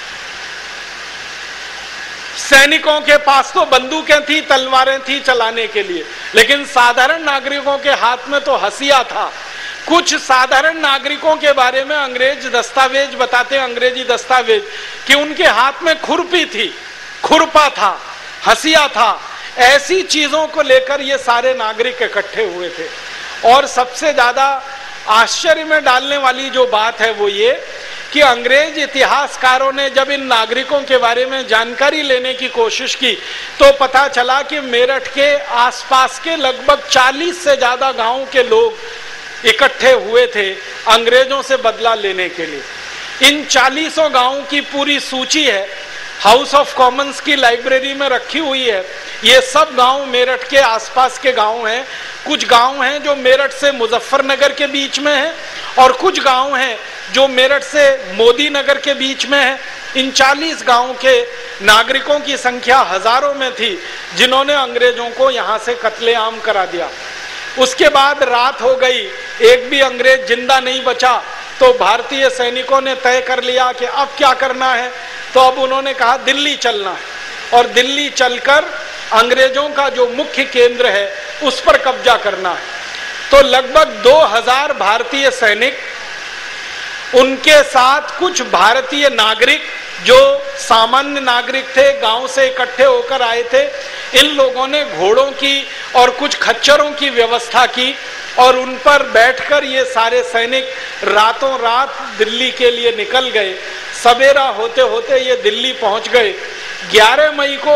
सैनिकों के पास तो बंदूकें थी, तलवारें थी चलाने के लिए, लेकिन साधारण नागरिकों के हाथ में तो हसिया था। कुछ साधारण नागरिकों के बारे में अंग्रेज दस्तावेज बताते हैं, अंग्रेजी दस्तावेज, कि उनके हाथ में खुरपी थी, खुरपा था, हसिया था। ऐसी चीजों को लेकर ये सारे नागरिक इकट्ठे हुए थे। और सबसे ज्यादा आश्चर्य में डालने वाली जो बात है वो ये कि अंग्रेज इतिहासकारों ने जब इन नागरिकों के बारे में जानकारी लेने की कोशिश की तो पता चला कि मेरठ के आसपास के लगभग 40 से ज्यादा गांवों के लोग इकट्ठे हुए थे अंग्रेजों से बदला लेने के लिए। इन 40 गांवों की पूरी सूची है, हाउस ऑफ कॉमन्स की लाइब्रेरी में रखी हुई है। ये सब गांव मेरठ के आसपास के गांव हैं। कुछ गांव हैं जो मेरठ से मुजफ्फरनगर के बीच में हैं, और कुछ गांव हैं जो मेरठ से मोदी नगर के बीच में है। इन 40 गांव के नागरिकों की संख्या हजारों में थी, जिन्होंने अंग्रेजों को यहाँ से कत्लेआम करा दिया। उसके बाद रात हो गई, एक भी अंग्रेज जिंदा नहीं बचा। तो भारतीय सैनिकों ने तय कर लिया कि अब क्या करना है। तो अब उन्होंने कहा दिल्ली चलना है और दिल्ली चलकर अंग्रेजों का जो मुख्य केंद्र है उस पर कब्जा करना है। तो लगभग 2000 भारतीय सैनिक, उनके साथ कुछ भारतीय नागरिक जो सामान्य नागरिक थे, गांव से इकट्ठे होकर आए थे, इन लोगों ने घोड़ों की और कुछ खच्चरों की व्यवस्था की और उन पर बैठकर ये सारे सैनिक रातों रात दिल्ली के लिए निकल गए। सवेरा होते होते ये दिल्ली पहुंच गए। 11 मई को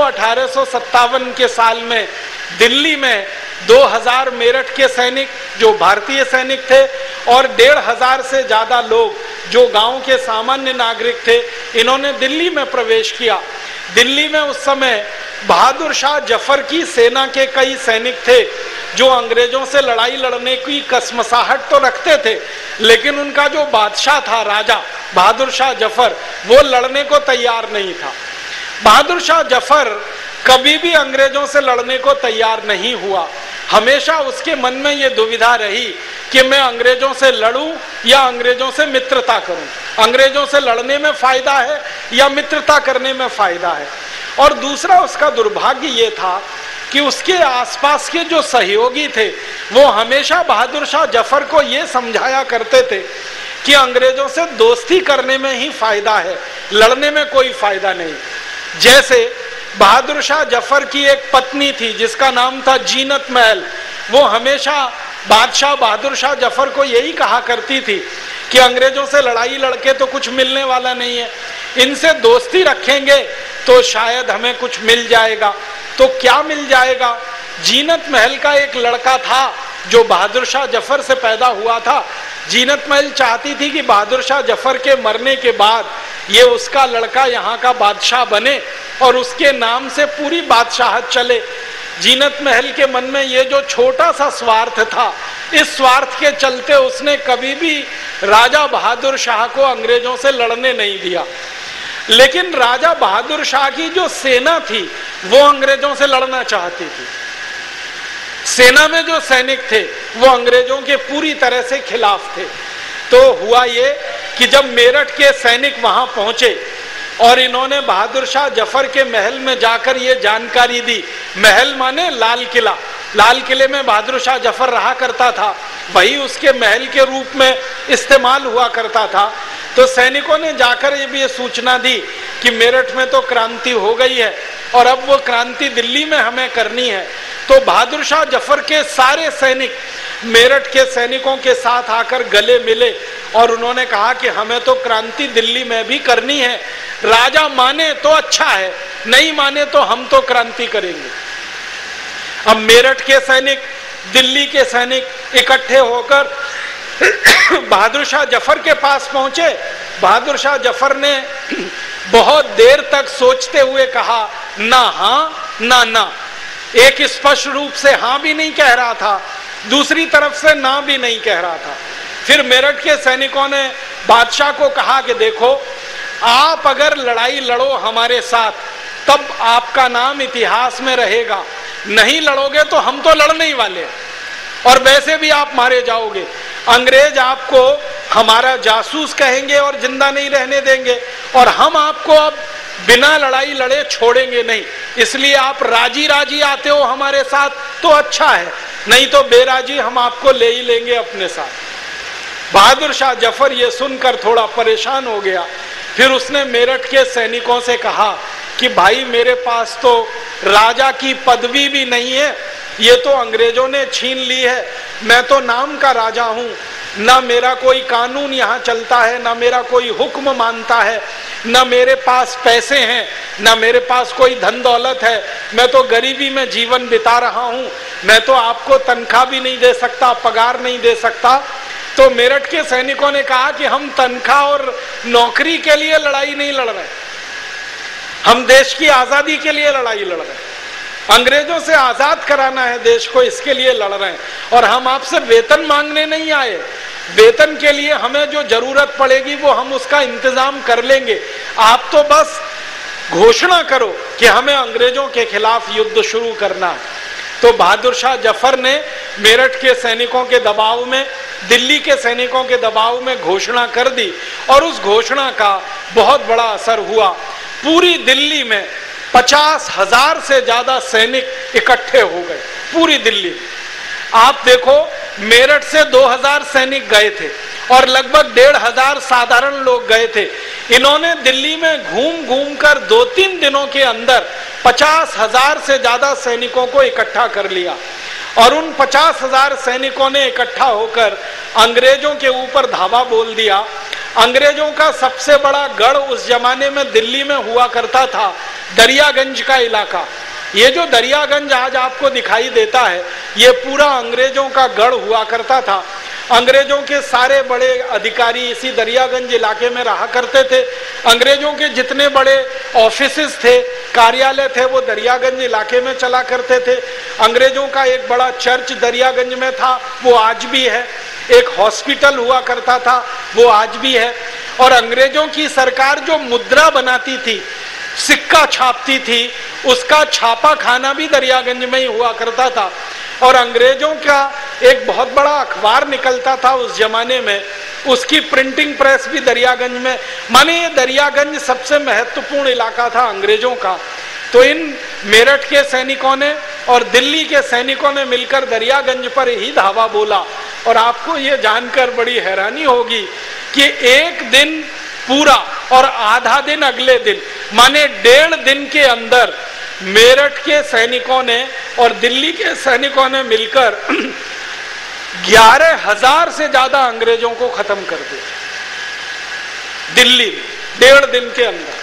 1857 के साल में दिल्ली में 2000 मेरठ के सैनिक जो भारतीय सैनिक थे और 1500 से ज्यादा लोग जो गांव के सामान्य नागरिक थे, इन्होंने दिल्ली में प्रवेश किया। दिल्ली में उस समय बहादुर शाह जफर की सेना के कई सैनिक थे जो अंग्रेजों से लड़ाई लड़ने की कसमसाहट तो रखते थे, लेकिन उनका जो बादशाह था, राजा बहादुर शाह जफर, वो लड़ने को तैयार नहीं था। बहादुर शाह जफर कभी भी अंग्रेजों से लड़ने को तैयार नहीं हुआ। हमेशा उसके मन में ये दुविधा रही कि मैं अंग्रेजों से लड़ूं या अंग्रेजों से मित्रता करूं, अंग्रेजों से लड़ने में फायदा है या मित्रता करने में फायदा है। और दूसरा उसका दुर्भाग्य ये था कि उसके आसपास के जो सहयोगी थे वो हमेशा बहादुर शाह जफर को ये समझाया करते थे कि अंग्रेजों से दोस्ती करने में ही फायदा है, लड़ने में कोई फायदा नहीं। जैसे बहादुर शाह जफर की एक पत्नी थी जिसका नाम था जीनत महल, वो हमेशा बादशाह बहादुर शाह जफर को यही कहा करती थी कि अंग्रेजों से लड़ाई लड़के तो कुछ मिलने वाला नहीं है, इनसे दोस्ती रखेंगे तो शायद हमें कुछ मिल जाएगा। तो क्या मिल जाएगा? जीनत महल का एक लड़का था जो बहादुर शाह जफर से पैदा हुआ था। जीनत महल चाहती थी कि बहादुर शाह जफर के मरने के बाद ये उसका लड़का यहाँ का बादशाह बने और उसके नाम से पूरी बादशाहत चले। जीनत महल के मन में ये जो छोटा सा स्वार्थ था, इस स्वार्थ के चलते उसने कभी भी राजा बहादुर शाह को अंग्रेजों से लड़ने नहीं दिया। लेकिन राजा बहादुर शाह की जो सेना थी वो अंग्रेजों से लड़ना चाहती थी। सेना में जो सैनिक थे वो अंग्रेजों के पूरी तरह से खिलाफ थे। तो हुआ ये कि जब मेरठ के सैनिक वहां पहुंचे और इन्होंने बहादुर शाह जफर के महल में जाकर ये जानकारी दी, महल माने लाल किला, लाल किले में बहादुर शाह जफर रहा करता था, वही उसके महल के रूप में इस्तेमाल हुआ करता था। तो सैनिकों ने जाकर ये सूचना दी कि मेरठ में तो क्रांति हो गई है और अब वो क्रांति दिल्ली में हमें करनी है। तो बहादुर शाह जफर के सारे सैनिक मेरठ के सैनिकों के साथ आकर गले मिले और उन्होंने कहा कि हमें तो क्रांति दिल्ली में भी करनी है, राजा माने तो अच्छा है, नहीं माने तो हम तो क्रांति करेंगे। अब मेरठ के सैनिक, दिल्ली के सैनिक इकट्ठे होकर बहादुर शाह जफर के पास पहुंचे। बहादुर शाह जफर ने बहुत देर तक सोचते हुए कहा ना हाँ ना ना। एक स्पष्ट रूप से हाँ भी नहीं कह रहा था, दूसरी तरफ से ना भी नहीं कह रहा था। फिर मेरठ के सैनिकों ने बादशाह को कहा कि देखो, आप अगर लड़ाई लड़ो हमारे साथ तब आपका नाम इतिहास में रहेगा, नहीं लड़ोगे तो हम तो लड़ने ही वाले हैं और वैसे भी आप मारे जाओगे। अंग्रेज आपको हमारा जासूस कहेंगे और जिंदा नहीं रहने देंगे और हम आपको अब बिना लड़ाई लड़े छोड़ेंगे नहीं। इसलिए आप राजी राजी आते हो हमारे साथ तो अच्छा है, नहीं तो बेराजी हम आपको ले ही लेंगे अपने साथ। बहादुर शाह जफर ये सुनकर थोड़ा परेशान हो गया। फिर उसने मेरठ के सैनिकों से कहा कि भाई मेरे पास तो राजा की पदवी भी नहीं है, ये तो अंग्रेजों ने छीन ली है, मैं तो नाम का राजा हूँ, ना मेरा कोई कानून यहाँ चलता है, ना मेरा कोई हुक्म मानता है, ना मेरे पास पैसे हैं, ना मेरे पास कोई धन दौलत है, मैं तो गरीबी में जीवन बिता रहा हूँ, मैं तो आपको तनख्वाह भी नहीं दे सकता, पगार नहीं दे सकता। तो मेरठ के सैनिकों ने कहा कि हम तनख्वाह और नौकरी के लिए लड़ाई नहीं लड़ रहे, हम देश की आजादी के लिए लड़ाई लड़ रहे हैं, अंग्रेजों से आजाद कराना है देश को, इसके लिए लड़ रहे हैं। और हम आपसे वेतन मांगने नहीं आए, वेतन के लिए हमें जो जरूरत पड़ेगी वो हम उसका इंतजाम कर लेंगे, आप तो बस घोषणा करो कि हमें अंग्रेजों के खिलाफ युद्ध शुरू करना है। तो बहादुर शाह जफर ने मेरठ के सैनिकों के दबाव में दिल्ली के सैनिकों के दबाव में घोषणा कर दी और उस घोषणा का बहुत बड़ा असर हुआ। पूरी दिल्ली में 50,000 से ज्यादा सैनिक इकट्ठे हो गए पूरी दिल्ली में। आप देखो, मेरठ से 2000 सैनिक गए थे और लगभग 1,500 साधारण लोग गए थे। इन्होंने दिल्ली में घूम घूम कर 2-3 दिनों के अंदर 50,000 से ज्यादा सैनिकों को इकट्ठा कर लिया और उन 50,000 सैनिकों ने इकट्ठा होकर अंग्रेजों के ऊपर धावा बोल दिया। अंग्रेजों का सबसे बड़ा गढ़ उस जमाने में दिल्ली में हुआ करता था दरियागंज का इलाका। ये जो दरियागंज आज आपको दिखाई देता है, ये पूरा अंग्रेजों का गढ़ हुआ करता था। अंग्रेजों के सारे बड़े अधिकारी इसी दरियागंज इलाके में रहा करते थे। अंग्रेजों के जितने बड़े ऑफिसेस थे, कार्यालय थे, वो दरियागंज इलाके में चला करते थे। अंग्रेजों का एक बड़ा चर्च दरियागंज में था, वो आज भी है। एक हॉस्पिटल हुआ करता था, वो आज भी है। और अंग्रेजों की सरकार जो मुद्रा बनाती थी, सिक्का छापती थी, उसका छापा खाना भी दरियागंज में ही हुआ करता था। और अंग्रेजों का एक बहुत बड़ा अखबार निकलता था उस जमाने में, उसकी प्रिंटिंग प्रेस भी दरियागंज में। माने ये दरियागंज सबसे महत्वपूर्ण इलाका था अंग्रेजों का। तो इन मेरठ के सैनिकों ने और दिल्ली के सैनिकों ने मिलकर दरियागंज पर ही धावा बोला। और आपको ये जानकर बड़ी हैरानी होगी कि एक दिन पूरा और आधा दिन अगले दिन, माने 1.5 दिन के अंदर मेरठ के सैनिकों ने और दिल्ली के सैनिकों ने मिलकर 11,000 से ज्यादा अंग्रेजों को खत्म कर दिया दिल्ली में। 1.5 दिन के अंदर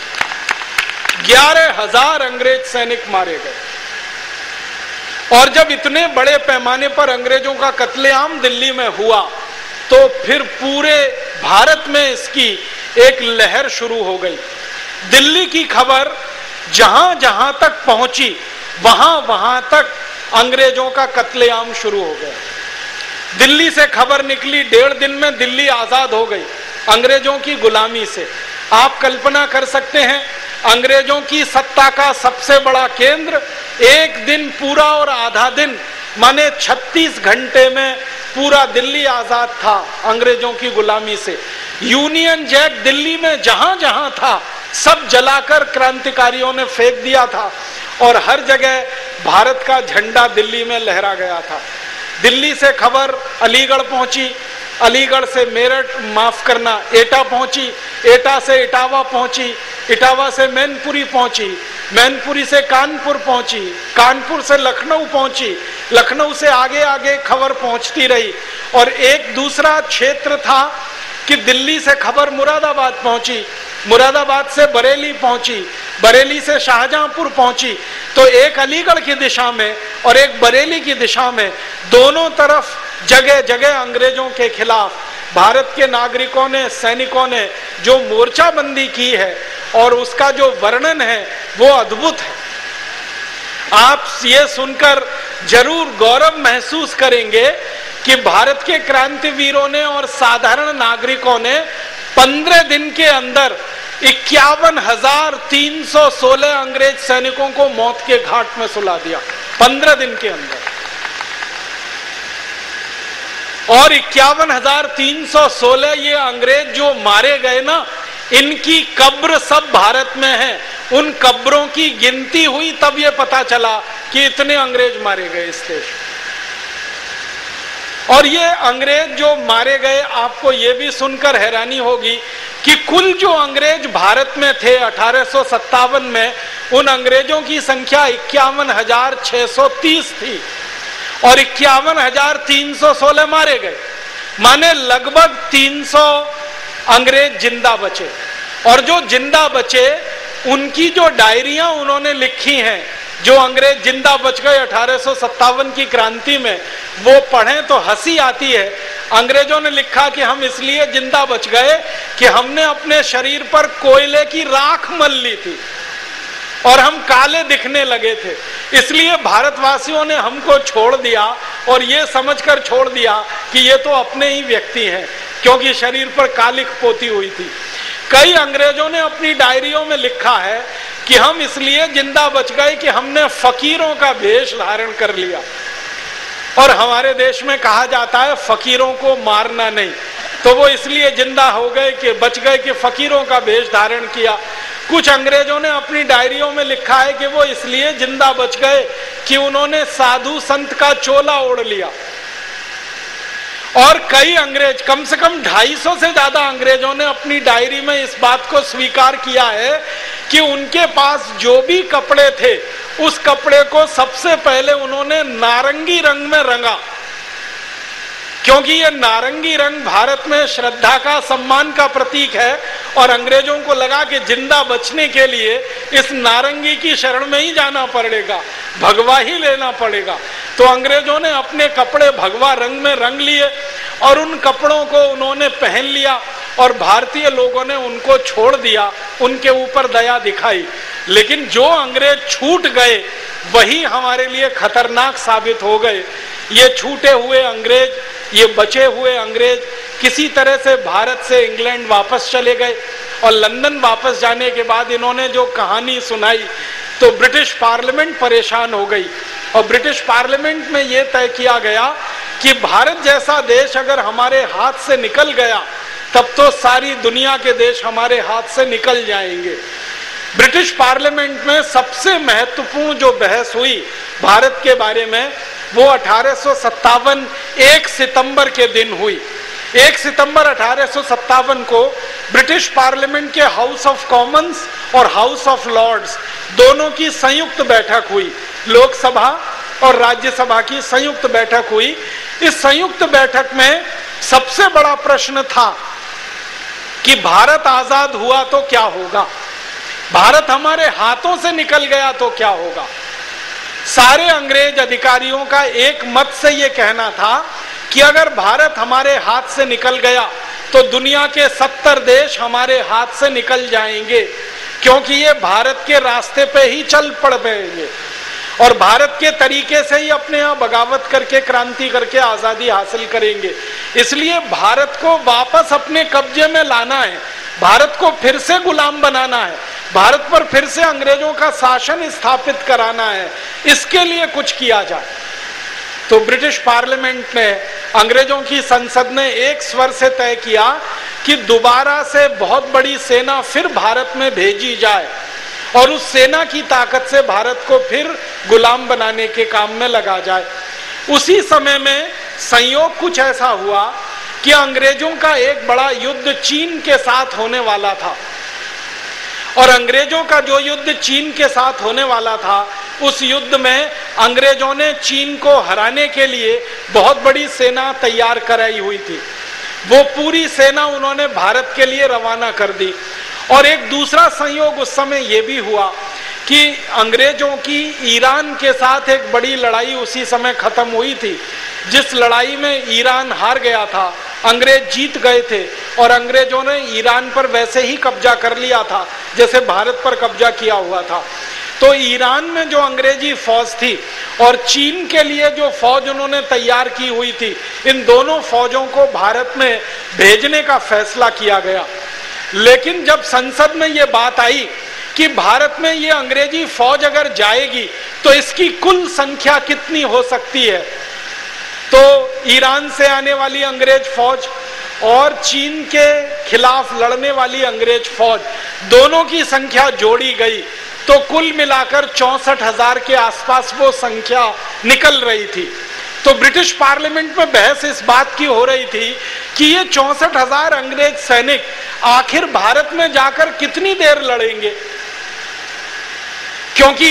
11,000 अंग्रेज सैनिक मारे गए। और जब इतने बड़े पैमाने पर अंग्रेजों का कत्लेआम दिल्ली में हुआ, तो फिर पूरे भारत में इसकी एक लहर शुरू हो गई। दिल्ली की खबर जहां जहां तक पहुंची, वहां वहां तक अंग्रेजों का कत्लेआम शुरू हो गया। दिल्ली से खबर निकली, 1.5 दिन में दिल्ली आजाद हो गई अंग्रेजों की गुलामी से। आप कल्पना कर सकते हैं, अंग्रेजों की सत्ता का सबसे बड़ा केंद्र एक दिन पूरा और आधा दिन, माने 36 घंटे में पूरा दिल्ली आजाद था अंग्रेजों की गुलामी से। यूनियन जैक दिल्ली में जहां जहां था सब जलाकर क्रांतिकारियों ने फेंक दिया था और हर जगह भारत का झंडा दिल्ली में लहरा गया था। दिल्ली से खबर अलीगढ़ पहुंची, अलीगढ़ से मेरठ, माफ करना, एटा पहुंची, एटा से इटावा पहुंची, इटावा से मैनपुरी पहुंची, मैनपुरी से कानपुर पहुंची, कानपुर से लखनऊ पहुंची, लखनऊ से आगे आगे खबर पहुंचती रही। और एक दूसरा क्षेत्र था कि दिल्ली से खबर मुरादाबाद पहुंची, मुरादाबाद से बरेली पहुंची, बरेली से शाहजहांपुर पहुंची। तो एक अलीगढ़ की दिशा में और एक बरेली की दिशा में, दोनों तरफ जगह जगह अंग्रेजों के खिलाफ भारत के नागरिकों ने, सैनिकों ने जो मोर्चाबंदी की है और उसका जो वर्णन है वो अद्भुत है। आप ये सुनकर जरूर गौरव महसूस करेंगे कि भारत के क्रांतिवीरों ने और साधारण नागरिकों ने 15 दिन के अंदर 51,316 अंग्रेज सैनिकों को मौत के घाट में सुला दिया 15 दिन के अंदर। और 51,316 ये अंग्रेज जो मारे गए ना, इनकी कब्र सब भारत में है। उन कब्रों की गिनती हुई तब ये पता चला कि इतने अंग्रेज मारे गए इस देश। और ये अंग्रेज जो मारे गए, आपको ये भी सुनकर हैरानी होगी कि कुल जो अंग्रेज भारत में थे 1857 में, उन अंग्रेजों की संख्या 51,630 थी और 51,316 मारे गए। माने लगभग 300 अंग्रेज जिंदा बचे। और जो जिंदा बचे, उनकी जो डायरियां उन्होंने लिखी हैं, जो अंग्रेज जिंदा बच गए 1857 की क्रांति में, वो पढ़ें तो हंसी आती है। अंग्रेजों ने लिखा कि हम इसलिए जिंदा बच गए कि हमने अपने शरीर पर कोयले की राख मल ली थी और हम काले दिखने लगे थे, इसलिए भारतवासियों ने हमको छोड़ दिया और ये समझकर छोड़ दिया कि ये तो अपने ही व्यक्ति हैं, क्योंकि शरीर पर कालिख पोती हुई थी। कई अंग्रेजों ने अपनी डायरियों में लिखा है कि हम इसलिए जिंदा बच गए कि हमने फकीरों का भेष धारण कर लिया। और हमारे देश में कहा जाता है फकीरों को मारना नहीं, तो वो इसलिए जिंदा हो गए कि बच गए कि फकीरों का वेश धारण किया। कुछ अंग्रेजों ने अपनी डायरियों में लिखा है कि वो इसलिए जिंदा बच गए कि उन्होंने साधु संत का चोला ओढ़ लिया। और कई अंग्रेज, कम से कम 250 से ज्यादा अंग्रेजों ने अपनी डायरी में इस बात को स्वीकार किया है कि उनके पास जो भी कपड़े थे उस कपड़े को सबसे पहले उन्होंने नारंगी रंग में रंगा, क्योंकि ये नारंगी रंग भारत में श्रद्धा का, सम्मान का प्रतीक है। और अंग्रेजों को लगा कि जिंदा बचने के लिए इस नारंगी की शरण में ही जाना पड़ेगा, भगवा ही लेना पड़ेगा। तो अंग्रेजों ने अपने कपड़े भगवा रंग में रंग लिए और उन कपड़ों को उन्होंने पहन लिया और भारतीय लोगों ने उनको छोड़ दिया, उनके ऊपर दया दिखाई। लेकिन जो अंग्रेज छूट गए वही हमारे लिए खतरनाक साबित हो गए। ये छूटे हुए अंग्रेज, ये बचे हुए अंग्रेज किसी तरह से भारत से इंग्लैंड वापस चले गए और लंदन वापस जाने के बाद इन्होंने जो कहानी सुनाई तो ब्रिटिश पार्लियामेंट परेशान हो गई। और ब्रिटिश पार्लियामेंट में ये तय किया गया कि भारत जैसा देश अगर हमारे हाथ से निकल गया तब तो सारी दुनिया के देश हमारे हाथ से निकल जाएंगे। ब्रिटिश पार्लियामेंट में सबसे महत्वपूर्ण जो बहस हुई भारत के बारे में वो 1857 1 सितंबर के दिन हुई। 1 सितंबर 1857 को ब्रिटिश पार्लियामेंट के हाउस ऑफ कॉमन्स और हाउस ऑफ लॉर्ड्स दोनों की संयुक्त बैठक हुई। लोकसभा और राज्यसभा की संयुक्त बैठक हुई। इस संयुक्त बैठक में सबसे बड़ा प्रश्न था कि भारत आजाद हुआ तो क्या होगा, भारत हमारे हाथों से निकल गया तो क्या होगा। सारे अंग्रेज अधिकारियों का एक मत से यह कहना था कि अगर भारत हमारे हाथ से निकल गया तो दुनिया के 70 देश हमारे हाथ से निकल जाएंगे, क्योंकि ये भारत के रास्ते पे ही चल पड़ेंगे और भारत के तरीके से ही अपने यहाँ बगावत करके, क्रांति करके आजादी हासिल करेंगे। इसलिए भारत को वापस अपने कब्जे में लाना है, भारत को फिर से गुलाम बनाना है, भारत पर फिर से अंग्रेजों का शासन स्थापित कराना है, इसके लिए कुछ किया जाए। तो ब्रिटिश पार्लियामेंट ने, अंग्रेजों की संसद ने एक स्वर से तय किया कि दोबारा से बहुत बड़ी सेना फिर भारत में भेजी जाए और उस सेना की ताकत से भारत को फिर गुलाम बनाने के काम में लगा जाए। उसी समय में संयोग कुछ ऐसा हुआ कि अंग्रेजों का एक बड़ा युद्ध चीन के साथ होने वाला था और अंग्रेजों का जो युद्ध चीन के साथ होने वाला था उस युद्ध में अंग्रेजों ने चीन को हराने के लिए बहुत बड़ी सेना तैयार कराई हुई थी। वो पूरी सेना उन्होंने भारत के लिए रवाना कर दी। और एक दूसरा संयोग उस समय ये भी हुआ कि अंग्रेजों की ईरान के साथ एक बड़ी लड़ाई उसी समय खत्म हुई थी, जिस लड़ाई में ईरान हार गया था, अंग्रेज जीत गए थे और अंग्रेजों ने ईरान पर वैसे ही कब्जा कर लिया था जैसे भारत पर कब्जा किया हुआ था। तो ईरान में जो अंग्रेजी फौज थी और चीन के लिए जो फौज उन्होंने तैयार की हुई थी, इन दोनों फौजों को भारत में भेजने का फैसला किया गया। लेकिन जब संसद में ये बात आई कि भारत में ये अंग्रेजी फौज अगर जाएगी तो इसकी कुल संख्या कितनी हो सकती है, तो ईरान से आने वाली अंग्रेज फौज और चीन के खिलाफ लड़ने वाली अंग्रेज फौज दोनों की संख्या जोड़ी गई तो कुल मिलाकर 64,000 के आसपास वो संख्या निकल रही थी। तो ब्रिटिश पार्लियामेंट में बहस इस बात की हो रही थी कि ये 64,000 अंग्रेज सैनिक आखिर भारत में जाकर कितनी देर लड़ेंगे, क्योंकि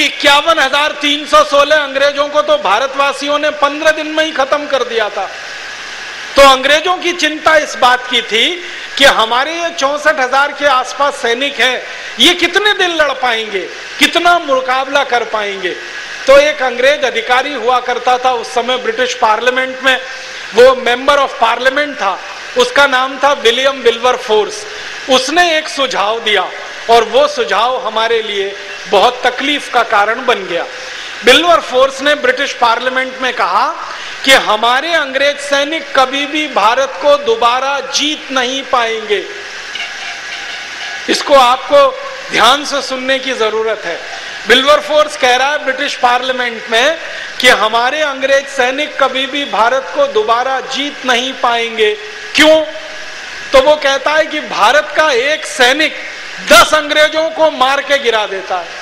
51,316 अंग्रेजों को तो भारतवासियों ने 15 दिन में ही खत्म कर दिया था। तो अंग्रेजों की चिंता इस बात की थी कि हमारे ये 64,000 के आसपास सैनिक हैं, ये कितने दिन लड़ पाएंगे, कितना मुकाबला कर पाएंगे। तो एक अंग्रेज अधिकारी हुआ करता था उस समय ब्रिटिश पार्लियामेंट में, वो मेंबर ऑफ पार्लियामेंट था, उसका नाम था विलियम विल्बरफोर्स। उसने एक सुझाव दिया और वो सुझाव हमारे लिए बहुत तकलीफ का कारण बन गया। विल्बरफोर्स ने ब्रिटिश पार्लियामेंट में कहा कि हमारे अंग्रेज सैनिक कभी भी भारत को दोबारा जीत नहीं पाएंगे। इसको आपको ध्यान से सुनने की जरूरत है। विल्बरफोर्स कह रहा है ब्रिटिश पार्लियामेंट में कि हमारे अंग्रेज सैनिक कभी भी भारत को दोबारा जीत नहीं पाएंगे। क्यों? तो वो कहता है कि भारत का एक सैनिक 10 अंग्रेजों को मार के गिरा देता है।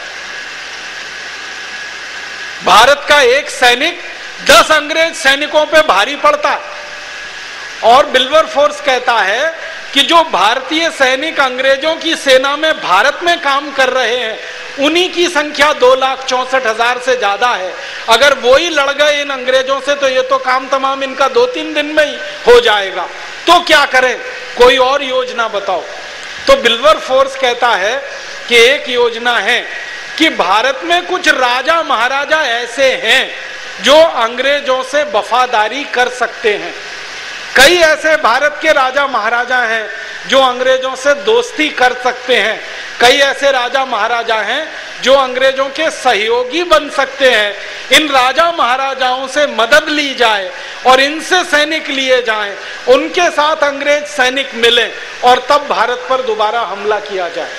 भारत का एक सैनिक 10 अंग्रेज सैनिकों पे भारी पड़ता है। और विल्बरफोर्स कहता है कि जो भारतीय सैनिक अंग्रेजों की सेना में भारत में काम कर रहे हैं, उन्हीं की संख्या 2,64,000 से ज्यादा है। अगर वो ही लड़ गए इन अंग्रेजों से तो ये तो काम तमाम इनका 2-3 दिन में ही हो जाएगा। तो क्या करें, कोई और योजना बताओ। तो विल्बरफोर्स कहता है कि एक योजना है कि भारत में कुछ राजा महाराजा ऐसे हैं जो अंग्रेजों से वफादारी कर सकते हैं। कई ऐसे भारत के राजा महाराजा हैं जो अंग्रेजों से दोस्ती कर सकते हैं। कई ऐसे राजा महाराजा हैं जो अंग्रेजों के सहयोगी बन सकते हैं। इन राजा महाराजाओं से मदद ली जाए और इनसे सैनिक लिए जाएं, उनके साथ अंग्रेज सैनिक मिलें और तब भारत पर दोबारा हमला किया जाए।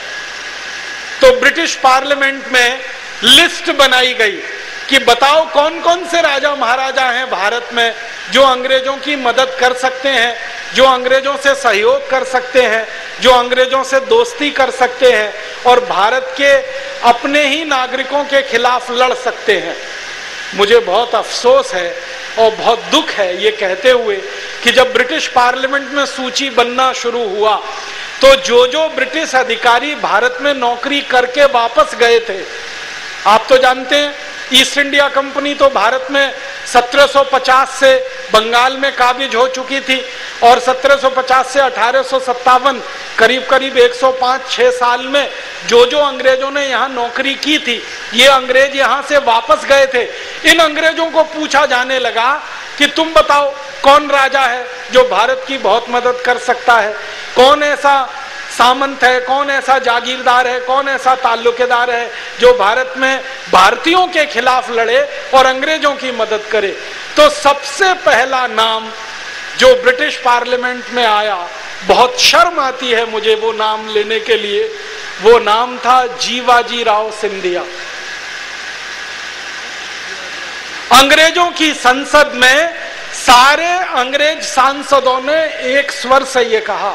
तो ब्रिटिश पार्लियामेंट में लिस्ट बनाई गई कि बताओ कौन कौन से राजा महाराजा हैं भारत में जो अंग्रेजों की मदद कर सकते हैं, जो अंग्रेजों से सहयोग कर सकते हैं, जो अंग्रेजों से दोस्ती कर सकते हैं और भारत के अपने ही नागरिकों के खिलाफ लड़ सकते हैं। मुझे बहुत अफसोस है और बहुत दुख है ये कहते हुए कि जब ब्रिटिश पार्लियामेंट में सूची बनना शुरू हुआ तो जो ब्रिटिश अधिकारी भारत में नौकरी करके वापस गए थे, आप तो जानते हैं ईस्ट इंडिया कंपनी तो भारत में 1750 से बंगाल में काबिज हो चुकी थी और 1750 से 1857 करीब करीब 105-6 साल में जो अंग्रेजों ने यहाँ नौकरी की थी, ये अंग्रेज यहाँ से वापस गए थे। इन अंग्रेजों को पूछा जाने लगा कि तुम बताओ कौन राजा है जो भारत की बहुत मदद कर सकता है, कौन ऐसा सामंत है, कौन ऐसा जागीरदार है, कौन ऐसा ताल्लुकेदार है जो भारत में भारतीयों के खिलाफ लड़े और अंग्रेजों की मदद करे। तो सबसे पहला नाम जो ब्रिटिश पार्लियामेंट में आया, बहुत शर्म आती है मुझे वो नाम लेने के लिए, वो नाम था जीवाजी राव सिंधिया। अंग्रेजों की संसद में सारे अंग्रेज सांसदों ने एक स्वर से ये कहा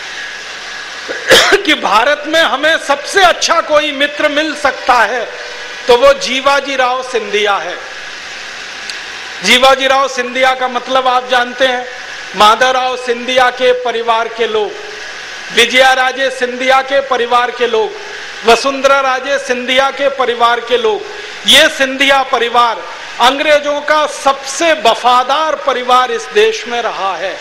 कि भारत में हमें सबसे अच्छा कोई मित्र मिल सकता है तो वो जीवाजी राव सिंधिया है। जीवाजी राव सिंधिया का मतलब आप जानते हैं, माधवराव सिंधिया के परिवार के लोग, विजया राजे सिंधिया के परिवार के लोग, वसुंधरा राजे सिंधिया के परिवार के लोग, ये सिंधिया परिवार अंग्रेजों का सबसे वफादार परिवार इस देश में रहा है।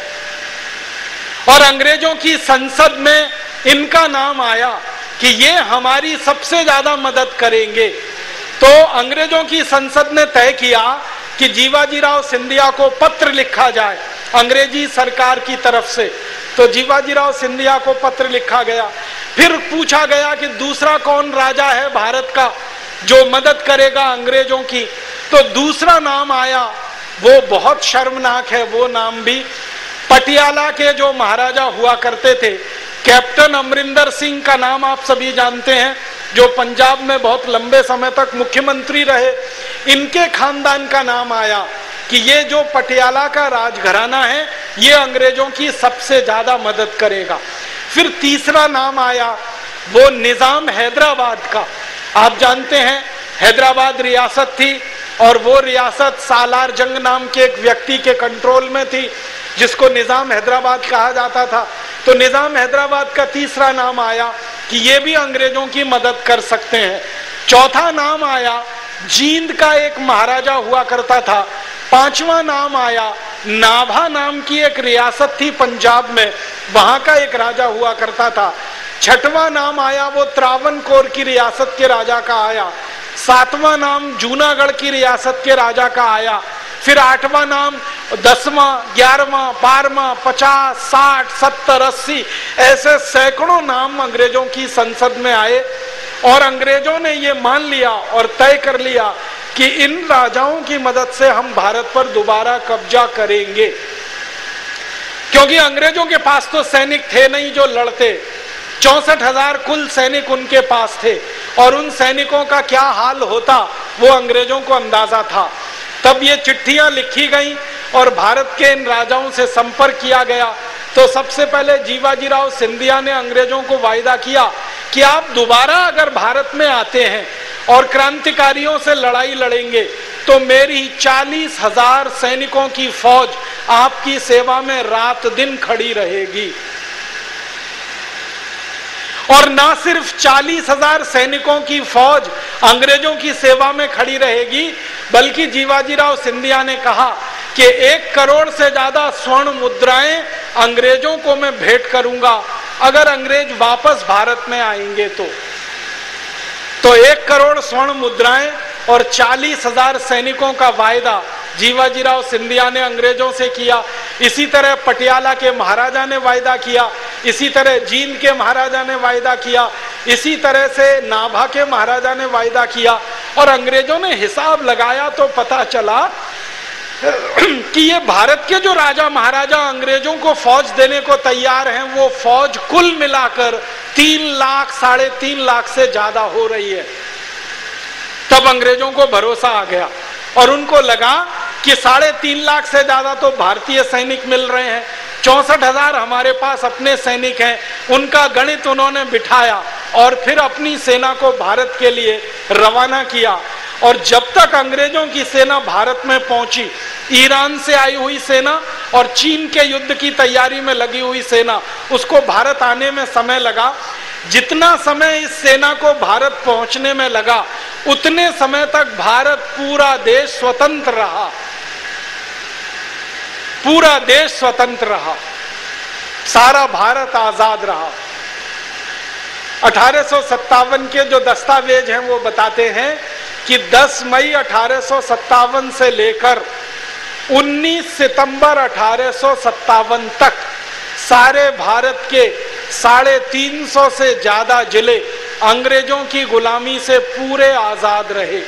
और अंग्रेजों की संसद में इनका नाम आया कि ये हमारी सबसे ज्यादा मदद करेंगे। तो अंग्रेजों की संसद ने तय किया कि जीवाजी राव सिंधिया को पत्र लिखा जाए अंग्रेजी सरकार की तरफ से। तो जीवाजी राव सिंधिया को पत्र लिखा गया। फिर पूछा गया कि दूसरा कौन राजा है भारत का जो मदद करेगा अंग्रेजों की। तो दूसरा नाम आया, वो बहुत शर्मनाक है, वो नाम भी पटियाला के जो महाराजा हुआ करते थे, कैप्टन अमरिंदर सिंह का नाम आप सभी जानते हैं, जो पंजाब में बहुत लंबे समय तक मुख्यमंत्री रहे। इनके खानदान का नाम आया कि ये जो पटियाला का राजघराना है ये अंग्रेजों की सबसे ज्यादा मदद करेगा। फिर तीसरा नाम आया वो निजाम हैदराबाद का। आप जानते हैं हैदराबाद रियासत थी और वो रियासत सालार जंग नाम के एक व्यक्ति के कंट्रोल में थी जिसको निजाम हैदराबाद कहा जाता था। तो निजाम हैदराबाद का तीसरा नाम आया कि ये भी अंग्रेजों की मदद कर सकते हैं। चौथा नाम आया जींद का एक महाराजा हुआ करता था। पांचवा नाम आया नाभा नाम की एक रियासत थी पंजाब में, वहां का एक राजा हुआ करता था। छठवां नाम आया वो त्रावणकोर की रियासत के राजा का आया। सातवां नाम जूनागढ़ की रियासत के राजा का आया। फिर आठवां नाम 10वां, 11वां, 12वां, 50, 60, 70, 80 ऐसे सैकड़ों नाम अंग्रेजों की संसद में आए और अंग्रेजों ने ये मान लिया और तय कर लिया कि इन राजाओं की मदद से हम भारत पर दोबारा कब्जा करेंगे। क्योंकि अंग्रेजों के पास तो सैनिक थे नहीं जो लड़ते, 64,000 कुल सैनिक उनके पास थे और उन सैनिकों का क्या हाल होता वो अंग्रेजों को अंदाजा था। तब ये चिट्ठियां लिखी गई और भारत के इन राजाओं से संपर्क किया गया। तो सबसे पहले जीवाजीराव सिंधिया ने अंग्रेजों को वायदा किया कि आप दोबारा अगर भारत में आते हैं और क्रांतिकारियों से लड़ाई लड़ेंगे तो मेरी 40,000 सैनिकों की फौज आपकी सेवा में रात दिन खड़ी रहेगी। और ना सिर्फ 40,000 सैनिकों की फौज अंग्रेजों की सेवा में खड़ी रहेगी, बल्कि जीवाजीराव सिंधिया ने कहा कि 1 करोड़ से ज्यादा स्वर्ण मुद्राएं अंग्रेजों को मैं भेंट करूंगा अगर अंग्रेज वापस भारत में आएंगे तो 1 करोड़ स्वर्ण मुद्राएं और 40,000 सैनिकों का वायदा जीवाजीराव सिंधिया ने अंग्रेजों से किया। इसी तरह पटियाला के महाराजा ने वायदा किया, इसी तरह जींद के महाराजा ने वायदा किया, इसी तरह से नाभा के महाराजा ने वायदा किया। और अंग्रेजों ने हिसाब लगाया तो पता चला कि ये भारत के जो राजा महाराजा अंग्रेजों को फौज देने को तैयार हैं, वो फौज कुल मिलाकर 3 लाख 3.5 लाख से ज्यादा हो रही है। तब अंग्रेजों को भरोसा आ गया और उनको लगा कि 3.5 लाख से ज्यादा तो भारतीय सैनिक मिल रहे हैं, 64,000 हमारे पास अपने सैनिक हैं। उनका गणित उन्होंने बिठाया और फिर अपनी सेना को भारत के लिए रवाना किया। और जब तक अंग्रेजों की सेना भारत में पहुंची, ईरान से आई हुई सेना और चीन के युद्ध की तैयारी में लगी हुई सेना, उसको भारत आने में समय लगा। जितना समय इस सेना को भारत पहुंचने में लगा, उतने समय तक भारत पूरा देश स्वतंत्र रहा, पूरा देश स्वतंत्र रहा, सारा भारत आजाद रहा। 1857 के जो दस्तावेज हैं वो बताते हैं कि 10 मई 1857 से लेकर 19 सितंबर 1857 तक सारे भारत के 350 से ज्यादा जिले अंग्रेजों की गुलामी से पूरे आजाद रहे।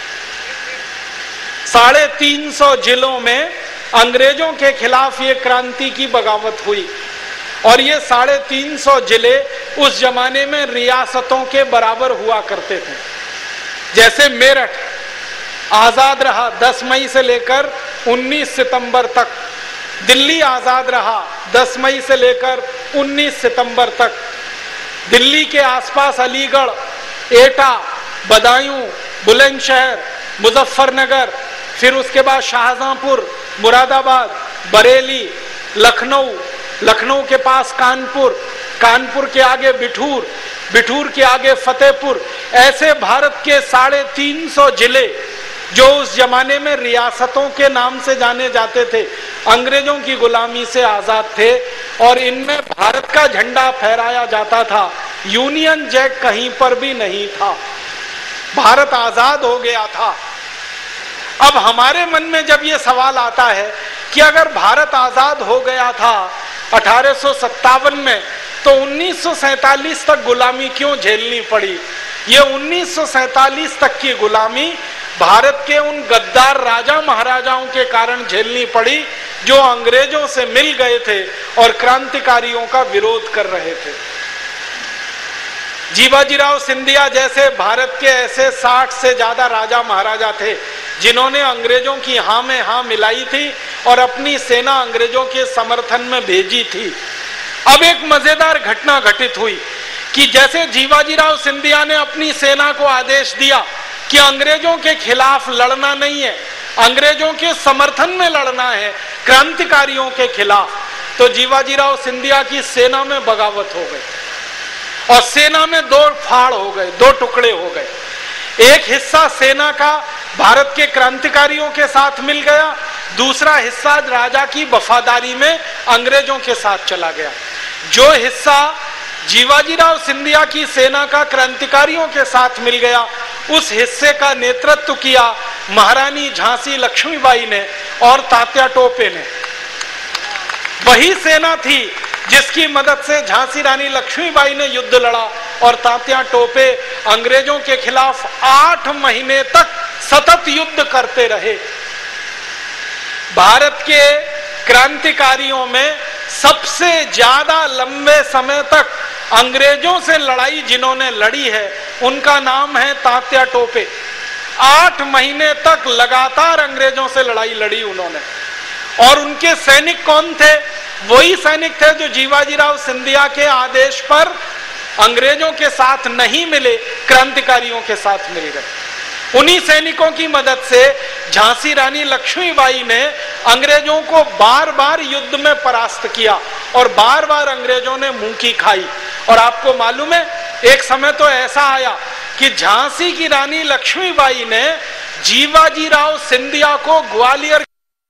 350 जिलों में अंग्रेजों के खिलाफ ये क्रांति की बगावत हुई। और ये 350 जिले उस जमाने में रियासतों के बराबर हुआ करते थे। जैसे मेरठ आजाद रहा 10 मई से लेकर 19 सितंबर तक, दिल्ली आजाद रहा 10 मई से लेकर 19 सितंबर तक, दिल्ली के आसपास अलीगढ़, एटा, बदायूं, बुलंदशहर, मुजफ्फरनगर, फिर उसके बाद शाहजहांपुर, मुरादाबाद, बरेली, लखनऊ, लखनऊ के पास कानपुर, कानपुर के आगे बिठूर, बिठूर के आगे फतेहपुर, ऐसे भारत के 350 जिले जो उस जमाने में रियासतों के नाम से जाने जाते थे, अंग्रेजों की गुलामी से आजाद थे। और इनमें भारत का झंडा फहराया जाता था, यूनियन जैक कहीं पर भी नहीं था, भारत आजाद हो गया था। अब हमारे मन में जब ये सवाल आता है कि अगर भारत आजाद हो गया था 1857 में, तो 1947 तक गुलामी क्यों झेलनी पड़ी? ये 1947 तक की गुलामी भारत के उन गद्दार राजा महाराजाओं के कारण झेलनी पड़ी जो अंग्रेजों से मिल गए थे और क्रांतिकारियों का विरोध कर रहे थे। जीवाजीराव सिंधिया जैसे भारत के ऐसे 60 से ज्यादा राजा महाराजा थे जिन्होंने अंग्रेजों की हाँ में हाँ मिलाई थी और अपनी सेना अंग्रेजों के समर्थन में भेजी थी। अब एक मजेदार घटना घटित हुई कि जैसे जीवाजीराव सिंधिया ने अपनी सेना को आदेश दिया कि अंग्रेजों के खिलाफ लड़ना नहीं है, अंग्रेजों के समर्थन में लड़ना है, क्रांतिकारियों के खिलाफ, तो जीवाजीराव सिंधिया की सेना में बगावत हो गई और सेना में 2 फाड़ हो गए, 2 टुकड़े हो गए। एक हिस्सा सेना का भारत के क्रांतिकारियों के साथ मिल गया, दूसरा हिस्सा राजा की वफादारी में अंग्रेजों के साथ चला गया। जो हिस्सा जीवाजीराव सिंधिया की सेना का क्रांतिकारियों के साथ मिल गया, उस हिस्से का नेतृत्व किया महारानी झांसी लक्ष्मीबाई ने और तात्या टोपे ने। वही सेना थी जिसकी मदद से झांसी रानी लक्ष्मीबाई ने युद्ध लड़ा और तात्या टोपे अंग्रेजों के खिलाफ 8 महीने तक सतत युद्ध करते रहे। भारत के क्रांतिकारियों में सबसे ज्यादा लंबे समय तक अंग्रेजों से लड़ाई जिन्होंने लड़ी है उनका नाम है तात्या टोपे। 8 महीने तक लगातार अंग्रेजों से लड़ाई लड़ी उन्होंने। और उनके सैनिक कौन थे? वही सैनिक थे जो जीवाजीराव सिंधिया के आदेश पर अंग्रेजों के साथ नहीं मिले, क्रांतिकारियों के साथ मिल गए। उन्हीं सैनिकों की मदद से झांसी रानी लक्ष्मीबाई ने अंग्रेजों को बार बार युद्ध में परास्त किया और बार बार अंग्रेजों ने मुंह की खाई। और आपको मालूम है, एक समय तो ऐसा आया कि झांसी की रानी लक्ष्मीबाई ने जीवाजीराव सिंधिया को ग्वालियर,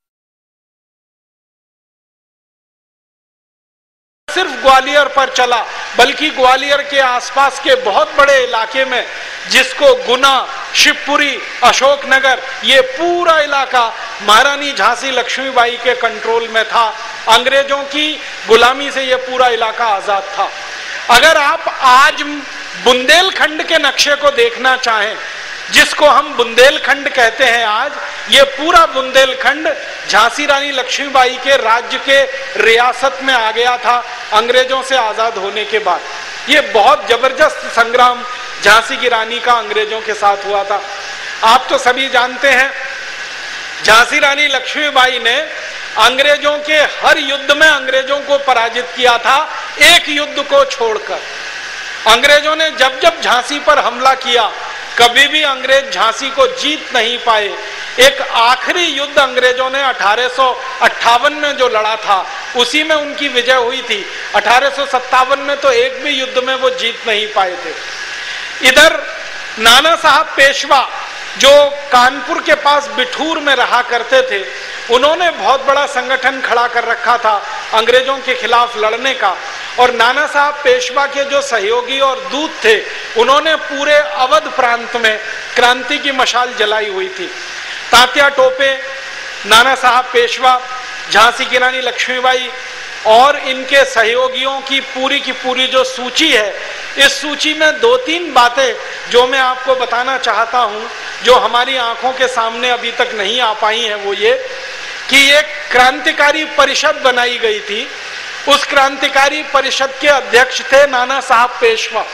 सिर्फ ग्वालियर पर चला बल्कि ग्वालियर के आसपास के बहुत बड़े इलाके में, जिसको गुना, शिवपुरी, अशोकनगर, ये पूरा इलाका महारानी झांसी लक्ष्मीबाई के कंट्रोल में था। अंग्रेजों की गुलामी से ये पूरा इलाका आजाद था। अगर आप आज बुंदेलखंड के नक्शे को देखना चाहें, जिसको हम बुंदेलखंड कहते हैं आज, ये पूरा बुंदेलखंड झांसी रानी लक्ष्मीबाई के राज्य के रियासत में आ गया था अंग्रेजों से आजाद होने के बाद। ये बहुत जबरदस्त संग्राम झांसी की रानी का अंग्रेजों के साथ हुआ था। आप तो सभी जानते हैं, झांसी रानी लक्ष्मीबाई ने अंग्रेजों के हर युद्ध में अंग्रेजों को पराजित किया था, एक युद्ध को छोड़कर। अंग्रेजों ने जब जब झांसी पर हमला किया, कभी भी अंग्रेज झांसी को जीत नहीं पाए। एक आखिरी युद्ध अंग्रेजों ने 1858 में जो लड़ा था, उसी में उनकी विजय हुई थी। 1857 में तो एक भी युद्ध में वो जीत नहीं पाए थे। इधर नाना साहब पेशवा, जो कानपुर के पास बिठूर में रहा करते थे, उन्होंने बहुत बड़ा संगठन खड़ा कर रखा था अंग्रेजों के खिलाफ लड़ने का। और नाना साहब पेशवा के जो सहयोगी और दूत थे, उन्होंने पूरे अवध प्रांत में क्रांति की मशाल जलाई हुई थी। तात्या टोपे, नाना साहब पेशवा, झांसी की रानी लक्ष्मीबाई और इनके सहयोगियों की पूरी जो सूची है, इस सूची में 2-3 बातें जो मैं आपको बताना चाहता हूं, जो हमारी आंखों के सामने अभी तक नहीं आ पाई हैं, वो ये कि एक क्रांतिकारी परिषद बनाई गई थी। उस क्रांतिकारी परिषद के अध्यक्ष थे नाना साहब पेशवा,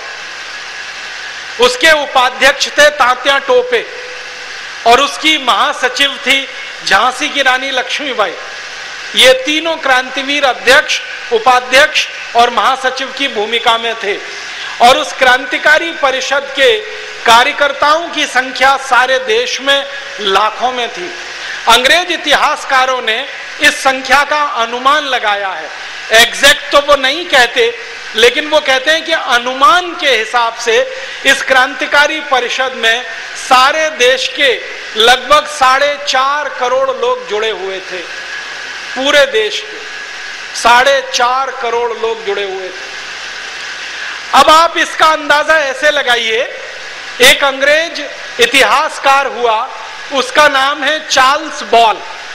उसके उपाध्यक्ष थे तात्या टोपे और उसकी महासचिव थी झांसी की रानी लक्ष्मीबाई। ये तीनों क्रांतिवीर अध्यक्ष, उपाध्यक्ष और महासचिव की भूमिका में थे। और उस क्रांतिकारी परिषद के कार्यकर्ताओं की संख्या सारे देश में लाखों में थी। अंग्रेज इतिहासकारों ने इस संख्या का अनुमान लगाया है। एग्जैक्ट तो वो नहीं कहते, लेकिन वो कहते हैं कि अनुमान के हिसाब से इस क्रांतिकारी परिषद में सारे देश के लगभग 4.5 करोड़ लोग जुड़े हुए थे। पूरे देश के 4.5 करोड़ लोग जुड़े हुए थे। अब आप इसका अंदाजा ऐसे लगाइए, एक अंग्रेज इतिहासकार हुआ, उसका नाम है चार्ल्स बॉल।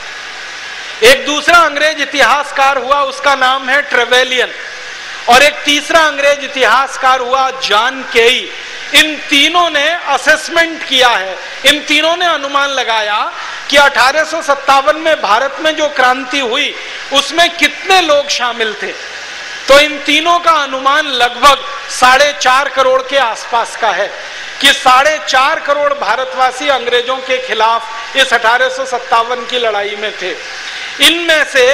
एक दूसरा अंग्रेज इतिहासकार हुआ, उसका नाम है ट्रेवेलियन। और एक तीसरा अंग्रेज इतिहासकार हुआ जॉन केई। इन तीनों ने असेसमेंट किया है, इन तीनों ने अनुमान लगाया कि 1857 में भारत में जो क्रांति हुई उसमें कितने लोग शामिल थे। तो इन तीनों का अनुमान लगभग 4.5 करोड़ के आसपास का है कि 4.5 करोड़ भारतवासी अंग्रेजों के खिलाफ इस 1857 की लड़ाई में थे। इनमें से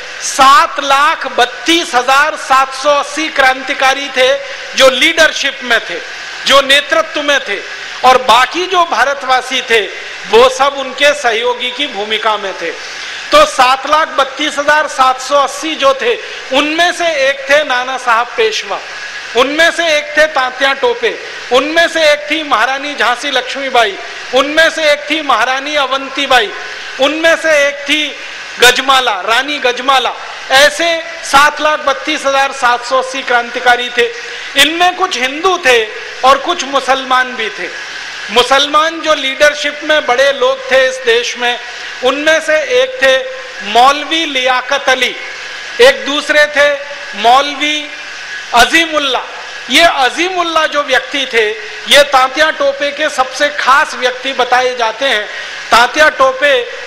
7,32,780 क्रांतिकारी थे जो लीडरशिप में थे, जो नेतृत्व में थे, और बाकी जो भारतवासी थे वो सब उनके सहयोगी की भूमिका में थे। तो 7,32,780 जो थे, उनमें से एक थे नाना साहब पेशवा, उनमें से एक थे तात्या टोपे, उनमें से एक थी महारानी झांसी लक्ष्मीबाई, उनमें से एक थी महारानी अवंतीबाई, उनमें से एक थी गजमाला, रानी गजमाला। ऐसे 7,32,780 क्रांतिकारी थे। इनमें कुछ हिंदू थे और कुछ मुसलमान भी थे। मुसलमान जो लीडरशिप में बड़े लोग थे इस देश में, उनमें से एक थे मौलवी लियाकत अली, एक दूसरे थे मौलवी अजीमुल्ला। ये अजीमुल्ला जो व्यक्ति थे, ये तात्या टोपे के सबसे खास व्यक्ति बताए जाते हैं। तात्या टोपे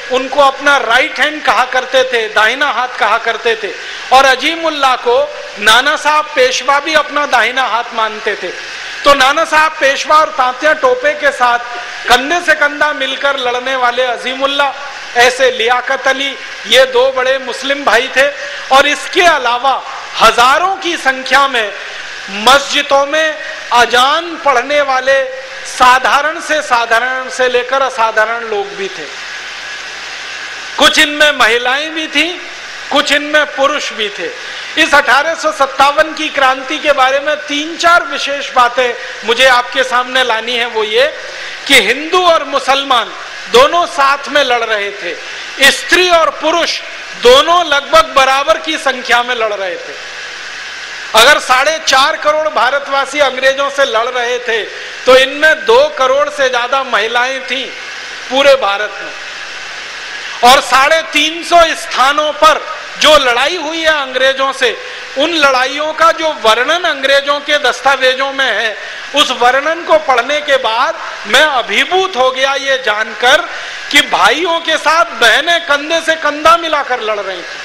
उनको अपना राइट हैंड कहा करते थे, दाहिना हाथ कहा करते थे। और अजीमुल्लाह को नाना साहब पेशवा भी अपना दाहिना हाथ मानते थे। तो नाना साहब पेशवा और तात्या टोपे के साथ कंधे से कंधा मिलकर लड़ने वाले अजीमुल्लाह, ऐसे लियाकत अली, ये दो बड़े मुस्लिम भाई थे। और इसके अलावा हजारों की संख्या में मस्जिदों में अजान पढ़ने वाले साधारण से लेकर असाधारण लोग भी थे। कुछ इनमें महिलाएं भी थी, कुछ इनमें पुरुष भी थे। इस 1857 की क्रांति के बारे में 3-4 विशेष बातें मुझे आपके सामने लानी है। वो ये कि हिंदू और मुसलमान दोनों साथ में लड़ रहे थे, स्त्री और पुरुष दोनों लगभग बराबर की संख्या में लड़ रहे थे। अगर 4.5 करोड़ भारतवासी अंग्रेजों से लड़ रहे थे तो इनमें 2 करोड़ से ज्यादा महिलाएं थी पूरे भारत में। और 350 स्थानों पर जो लड़ाई हुई है अंग्रेजों से, उन लड़ाइयों का जो वर्णन अंग्रेजों के दस्तावेजों में है, उस वर्णन को पढ़ने के बाद मैं अभिभूत हो गया ये जानकर कि भाइयों के साथ बहनें कंधे से कंधा मिलाकर लड़ रही थी।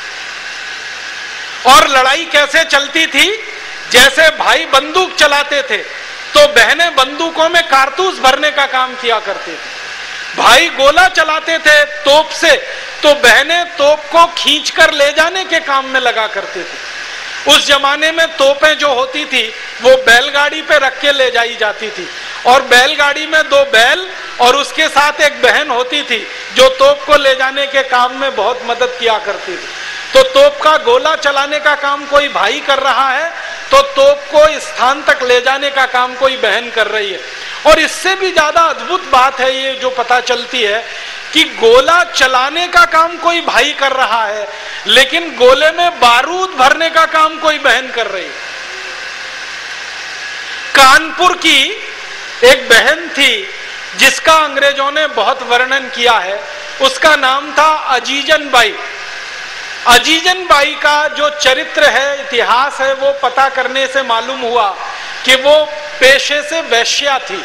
और लड़ाई कैसे चलती थी? जैसे भाई बंदूक चलाते थे तो बहनें बंदूकों में कारतूस भरने का काम किया करती थी। भाई गोला चलाते थे तोप से तो बहनें तोप को खींचकर ले जाने के काम में लगा करती थी। उस जमाने में तोपें जो होती थी वो बैलगाड़ी पे रख के ले जाई जाती थी और बैलगाड़ी में 2 बैल और उसके साथ एक बहन होती थी जो तोप को ले जाने के काम में बहुत मदद किया करती थी। तो तोप का गोला चलाने का काम कोई भाई कर रहा है तो तोप को स्थान तक ले जाने का काम कोई बहन कर रही है। और इससे भी ज्यादा अद्भुत बात है ये जो पता चलती है कि गोला चलाने का काम कोई भाई कर रहा है लेकिन गोले में बारूद भरने का काम कोई बहन कर रही है। कानपुर की एक बहन थी जिसका अंग्रेजों ने बहुत वर्णन किया है, उसका नाम था अजीजन बाई। अजीजन बाई का जो चरित्र है, इतिहास है, वो पता करने से मालूम हुआ कि वो पेशे से वैश्या थी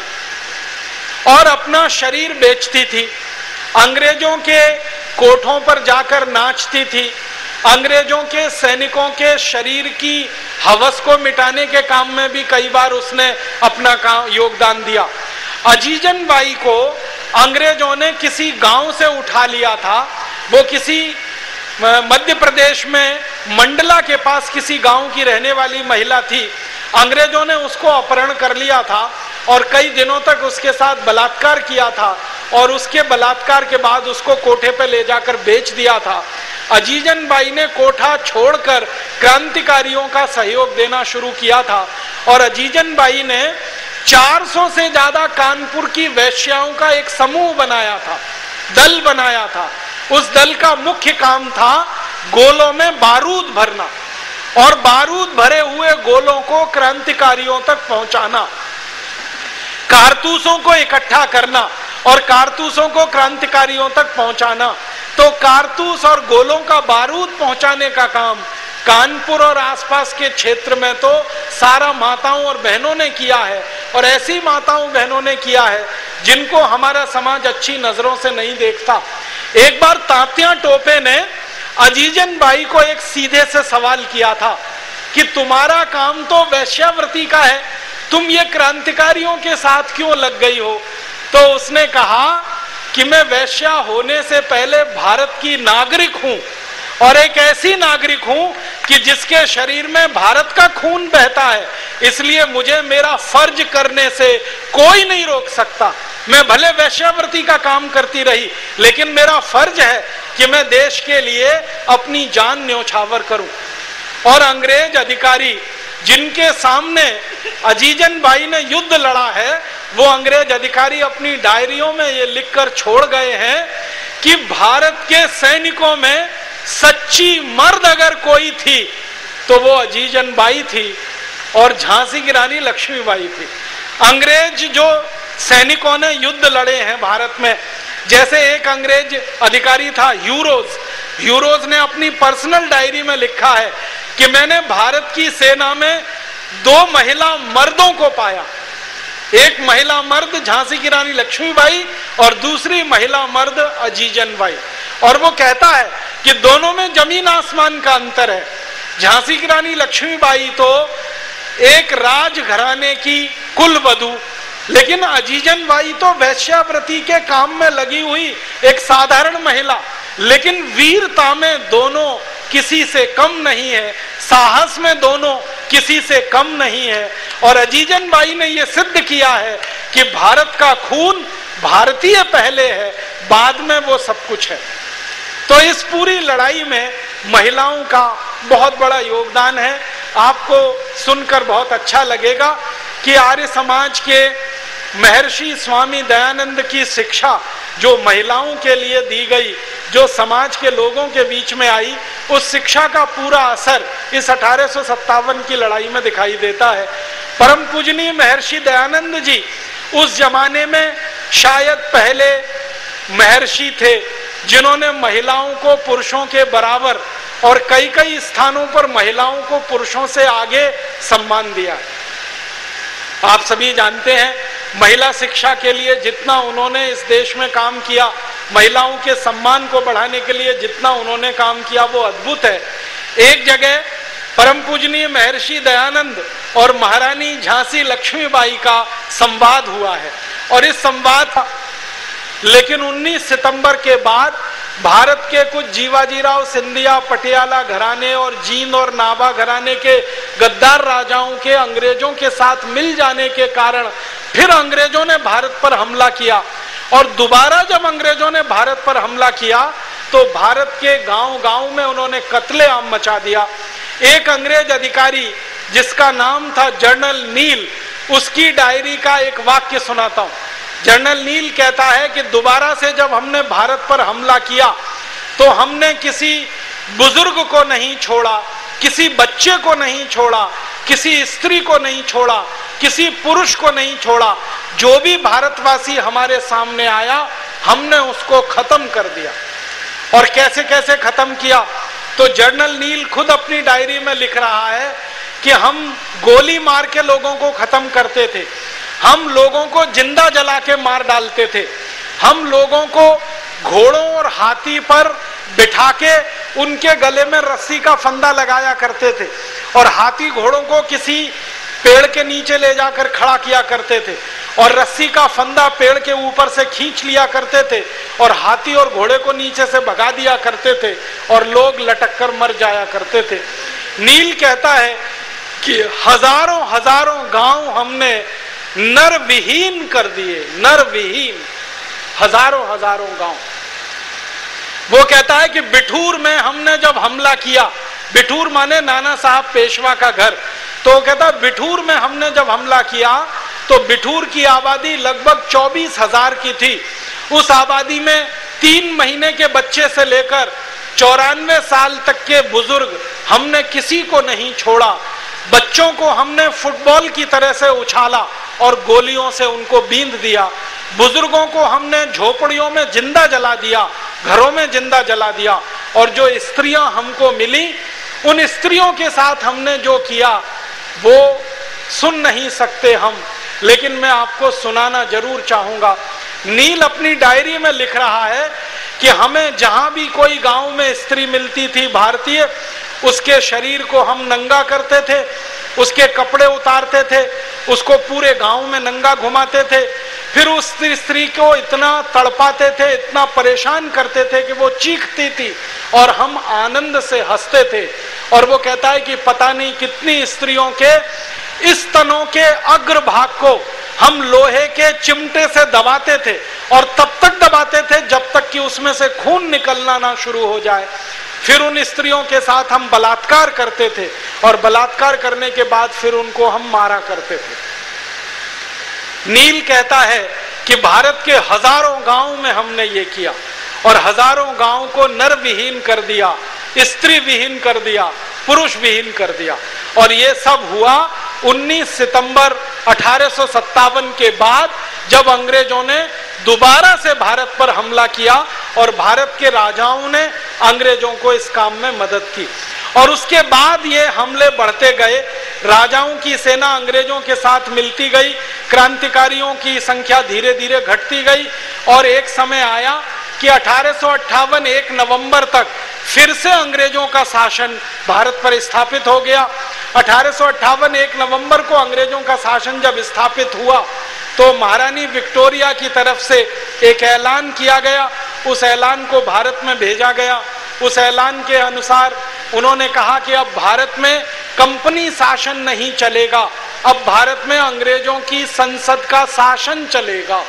और अपना शरीर बेचती थी। अंग्रेजों के कोठों पर जाकर नाचती थी। अंग्रेजों के सैनिकों के शरीर की हवस को मिटाने के काम में भी कई बार उसने अपना योगदान दिया। अजीजन बाई को अंग्रेजों ने किसी गांव से उठा लिया था। वो किसी मध्य प्रदेश में मंडला के पास किसी गांव की रहने वाली महिला थी। अंग्रेजों ने उसको अपहरण कर लिया था और कई दिनों तक उसके साथ बलात्कार किया था और उसके बलात्कार के बाद उसको कोठे पे ले जाकर बेच दिया था। अजीजन बाई ने कोठा छोड़कर क्रांतिकारियों का सहयोग देना शुरू किया था और अजीजन बाई ने 400 से ज्यादा कानपुर की वैश्याओं का एक समूह बनाया था, दल बनाया था। उस दल का मुख्य काम था गोलों में बारूद भरना और बारूद भरे हुए गोलों को क्रांतिकारियों तक पहुंचाना, कारतूसों को इकट्ठा करना और कारतूसों को क्रांतिकारियों तक पहुंचाना। तो कारतूस और गोलों का बारूद पहुंचाने का काम कानपुर और आसपास के क्षेत्र में तो सारा माताओं और बहनों ने किया है और ऐसी माताओं बहनों ने किया है जिनको हमारा समाज अच्छी नजरों से नहीं देखता। एक बार तात्या टोपे ने अजीजन बाई को एक सीधे से सवाल किया था कि तुम्हारा काम तो वैश्यावृत्ति का है, तुम ये क्रांतिकारियों के साथ क्यों लग गई हो? तो उसने कहा कि मैं वैश्या होने से पहले भारत की नागरिक हूं और एक ऐसी नागरिक हूं कि जिसके शरीर में भारत का खून बहता है, इसलिए मुझे मेरा फर्ज करने से कोई नहीं रोक सकता। मैं भले वैश्यावृत्ति का काम करती रही लेकिन मेरा फर्ज है कि मैं देश के लिए अपनी जान न्योछावर करूं। और अंग्रेज अधिकारी जिनके सामने अजीजन बाई ने युद्ध लड़ा है, वो अंग्रेज अधिकारी अपनी डायरियों में ये लिखकर छोड़ गए हैं कि भारत के सैनिकों में सच्ची मर्द अगर कोई थी तो वो अजीजन बाई थी और झांसी की रानी लक्ष्मीबाई थी। अंग्रेज जो सैनिकों ने युद्ध लड़े हैं भारत में, जैसे एक अंग्रेज अधिकारी था यूरोज ने अपनी पर्सनल डायरी में लिखा है कि मैंने भारत की सेना में 2 महिला मर्दों को पाया एक महिला मर्द झांसी की रानी लक्ष्मीबाई और दूसरी महिला मर्द अजीजन बाई। और वो कहता है कि दोनों में जमीन आसमान का अंतर है। झांसी की रानी लक्ष्मीबाई तो एक राजघराने की कुलवधू, लेकिन अजीजन बाई तो वैश्यावृत्ति के काम में लगी हुई एक साधारण महिला, लेकिन वीरता में दोनों किसी से कम नहीं है, साहस में दोनों किसी से कम नहीं है। और अजीजन बाई ने यह सिद्ध किया है कि भारत का खून भारतीय पहले है, बाद में वो सब कुछ है। तो इस पूरी लड़ाई में महिलाओं का बहुत बड़ा योगदान है। आपको सुनकर बहुत अच्छा लगेगा कि आर्य समाज के महर्षि स्वामी दयानंद की शिक्षा जो महिलाओं के लिए दी गई, जो समाज के लोगों के बीच में आई, उस शिक्षा का पूरा असर इस 1857 की लड़ाई में दिखाई देता है। परम पूजनीय महर्षि दयानंद जी उस जमाने में शायद पहले महर्षि थे जिन्होंने महिलाओं को पुरुषों के बराबर और कई कई स्थानों पर महिलाओं को पुरुषों से आगे सम्मान दिया। आप सभी जानते हैं महिला शिक्षा के लिए जितना उन्होंने इस देश में काम किया, महिलाओं के सम्मान को बढ़ाने के लिए जितना उन्होंने काम किया, वो अद्भुत है। एक जगह परम पूजनीय महर्षि दयानंद और महारानी झांसी लक्ष्मीबाई का संवाद हुआ है और इस संवाद लेकिन 19 सितंबर के बाद भारत के कुछ जीवाजीराव सिंधिया, पटियाला घराने और जींद और नाभा घराने के गद्दार राजाओं के अंग्रेजों के साथ मिल जाने के कारण फिर अंग्रेजों ने भारत पर हमला किया। और दोबारा जब अंग्रेजों ने भारत पर हमला किया तो भारत के गांव-गांव में उन्होंने कत्लेआम मचा दिया। एक अंग्रेज अधिकारी जिसका नाम था जनरल नील, उसकी डायरी का एक वाक्य सुनाता हूं। जनरल नील कहता है कि दोबारा से जब हमने भारत पर हमला किया तो हमने किसी बुजुर्ग को नहीं छोड़ा, किसी बच्चे को नहीं छोड़ा, किसी स्त्री को नहीं छोड़ा, किसी पुरुष को नहीं छोड़ा। जो भी भारतवासी हमारे सामने आया हमने उसको खत्म कर दिया। और कैसे कैसे खत्म किया, तो जनरल नील खुद अपनी डायरी में लिख रहा है कि हम गोली मार के लोगों को खत्म करते थे, हम लोगों को जिंदा जला के मार डालते थे, हम लोगों को घोड़ों और हाथी पर बिठा के उनके गले में रस्सी का फंदा लगाया करते थे और हाथी घोड़ों को किसी पेड़ के नीचे ले जाकर खड़ा किया करते थे और रस्सी का फंदा पेड़ के ऊपर से खींच लिया करते थे और हाथी और घोड़े को नीचे से भगा दिया करते थे और लोग लटक कर मर जाया करते थे। नील कहता है कि हजारों हजारों गांव हमने नर विहीन कर दिए, नर विहीन, हजारों हजारों गांव। वो कहता है कि बिठूर में हमने जब हमला किया, बिठूर माने नाना साहब पेशवा का घर, तो वो कहता बिठूर में हमने जब हमला किया तो बिठूर की आबादी लगभग 24,000 की थी। उस आबादी में 3 महीने के बच्चे से लेकर 94 साल तक के बुजुर्ग हमने किसी को नहीं छोड़ा। बच्चों को हमने फुटबॉल की तरह से उछाला और गोलियों से उनको बींध दिया। बुजुर्गों को हमने झोपड़ियों में जिंदा जला दिया, घरों में जिंदा जला दिया। और जो स्त्रियां हमको मिली, उन स्त्रियों के साथ हमने जो किया वो सुन नहीं सकते हम, लेकिन मैं आपको सुनाना जरूर चाहूंगा। नील अपनी डायरी में लिख रहा है कि हमें जहां भी कोई गांव में स्त्री मिलती थी भारतीय, उसके शरीर को हम नंगा करते थे, उसके कपड़े उतारते थे, उसको पूरे गांव में नंगा घुमाते थे, फिर उस स्त्री को इतना तड़पाते थे, इतना परेशान करते थे कि वो चीखती थी और हम आनंद से हंसते थे। और वो कहता है कि पता नहीं कितनी स्त्रियों के इस तनों के अग्रभाग को हम लोहे के चिमटे से दबाते थे और तब तक दबाते थे जब तक कि उसमें से खून निकलना ना शुरू हो जाए। फिर उन स्त्रियों के साथ हम बलात्कार करते थे और बलात्कार करने के बाद फिर उनको हम मारा करते थे। नील कहता है कि भारत के हजारों गांव में हमने ये किया और हजारों गांव को नर विहीन कर दिया, स्त्री विहीन कर दिया, पुरुष विहीन कर दिया। और ये सब हुआ 19 सितंबर 1857 के बाद, जब अंग्रेजों ने दोबारा से भारत पर हमला किया और भारत के राजाओं ने अंग्रेजों को इस काम में मदद की। और उसके बाद ये हमले बढ़ते गए, राजाओं की सेना अंग्रेजों के साथ मिलती गई, क्रांतिकारियों की संख्या धीरे धीरे घटती गई और एक समय आया कि 1858 1 नवंबर तक फिर से अंग्रेजों का शासन भारत पर स्थापित हो गया। 1858 1 नवंबर को अंग्रेजों का शासन जब स्थापित हुआ तो महारानी विक्टोरिया की तरफ से एक ऐलान किया गया, उस ऐलान को भारत में भेजा गया। उस ऐलान के अनुसार उन्होंने कहा कि अब भारत में कंपनी शासन नहीं चलेगा, अब भारत में अंग्रेजों की संसद का शासन चलेगा।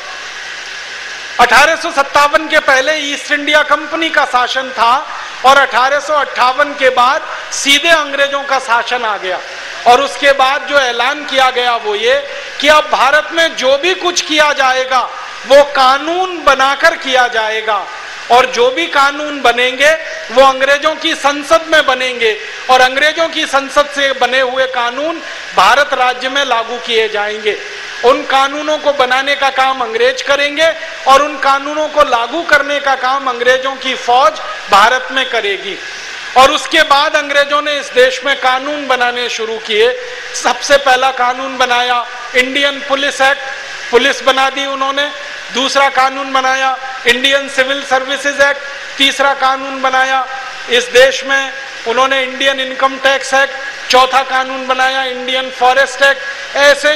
1857 के पहले ईस्ट इंडिया कंपनी का शासन था और 1858 के बाद सीधे अंग्रेजों का शासन आ गया। और उसके बाद जो ऐलान किया गया वो ये कि अब भारत में जो भी कुछ किया जाएगा वो कानून बनाकर किया जाएगा और जो भी कानून बनेंगे वो अंग्रेजों की संसद में बनेंगे और अंग्रेजों की संसद से बने हुए कानून भारत राज्य में लागू किए जाएंगे। उन कानूनों को बनाने का काम अंग्रेज करेंगे और उन कानूनों को लागू करने का काम अंग्रेजों की फौज भारत में करेगी। और उसके बाद अंग्रेजों ने इस देश में कानून बनाने शुरू किए। सबसे पहला कानून बनाया इंडियन पुलिस एक्ट, पुलिस बना दी उन्होंने। दूसरा कानून बनाया इंडियन सिविल सर्विसेज एक्ट। तीसरा कानून बनाया इस देश में उन्होंने इंडियन इनकम टैक्स एक्ट। चौथा कानून बनाया इंडियन फॉरेस्ट एक्ट। ऐसे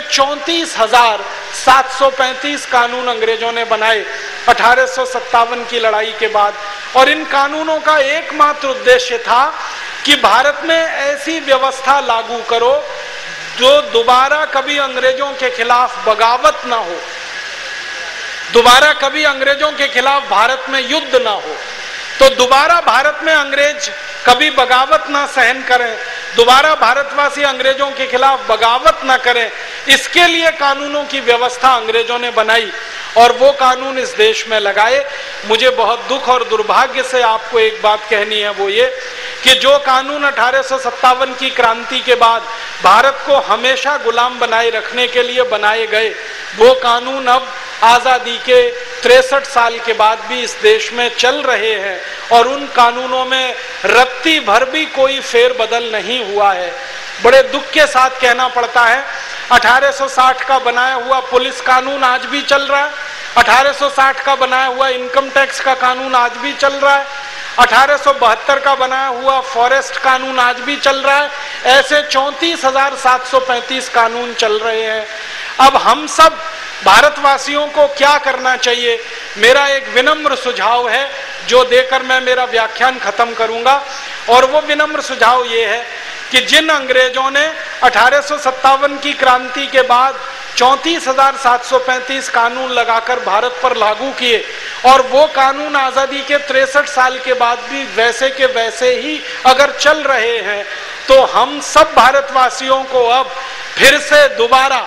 34,735 कानून अंग्रेजों ने बनाए 1857 की लड़ाई के बाद। और इन कानूनों का एकमात्र उद्देश्य था कि भारत में ऐसी व्यवस्था लागू करो जो दोबारा कभी अंग्रेजों के खिलाफ बगावत ना हो, दोबारा कभी अंग्रेजों के खिलाफ भारत में युद्ध ना हो, तो दोबारा भारत में अंग्रेज कभी बगावत ना सहन करें, दोबारा भारतवासी अंग्रेजों के खिलाफ बगावत ना करें। इसके लिए कानूनों की व्यवस्था अंग्रेजों ने बनाई और वो कानून इस देश में लगाए। मुझे बहुत दुख और दुर्भाग्य से आपको एक बात कहनी है, वो ये कि जो कानून 1857 की क्रांति के बाद भारत को हमेशा गुलाम बनाए रखने के लिए बनाए गए, वो कानून अब आजादी के 63 साल के बाद भी इस देश में चल रहे हैं और उन कानूनों में रत्ती भर भी कोई फेरबदल नहीं हुआ है। बड़े दुख के साथ कहना पड़ता है 1860 का बनाया हुआ पुलिस कानून आज भी चल रहा है, 1860 का बनाया हुआ इनकम टैक्स का कानून आज भी चल रहा है, 1872 का बनाया हुआ फॉरेस्ट कानून आज भी चल रहा है। ऐसे 34,735 कानून चल रहे हैं। अब हम सब भारतवासियों को क्या करना चाहिए? मेरा एक विनम्र सुझाव है जो देकर मैं मेरा व्याख्यान खत्म करूंगा, और वो विनम्र सुझाव ये है कि जिन अंग्रेजों ने 1857 की क्रांति के बाद 34,735 कानून लगाकर भारत पर लागू किए और वो कानून आजादी के 63 साल के बाद भी वैसे के वैसे ही अगर चल रहे हैं, तो हम सब भारतवासियों को अब फिर से दोबारा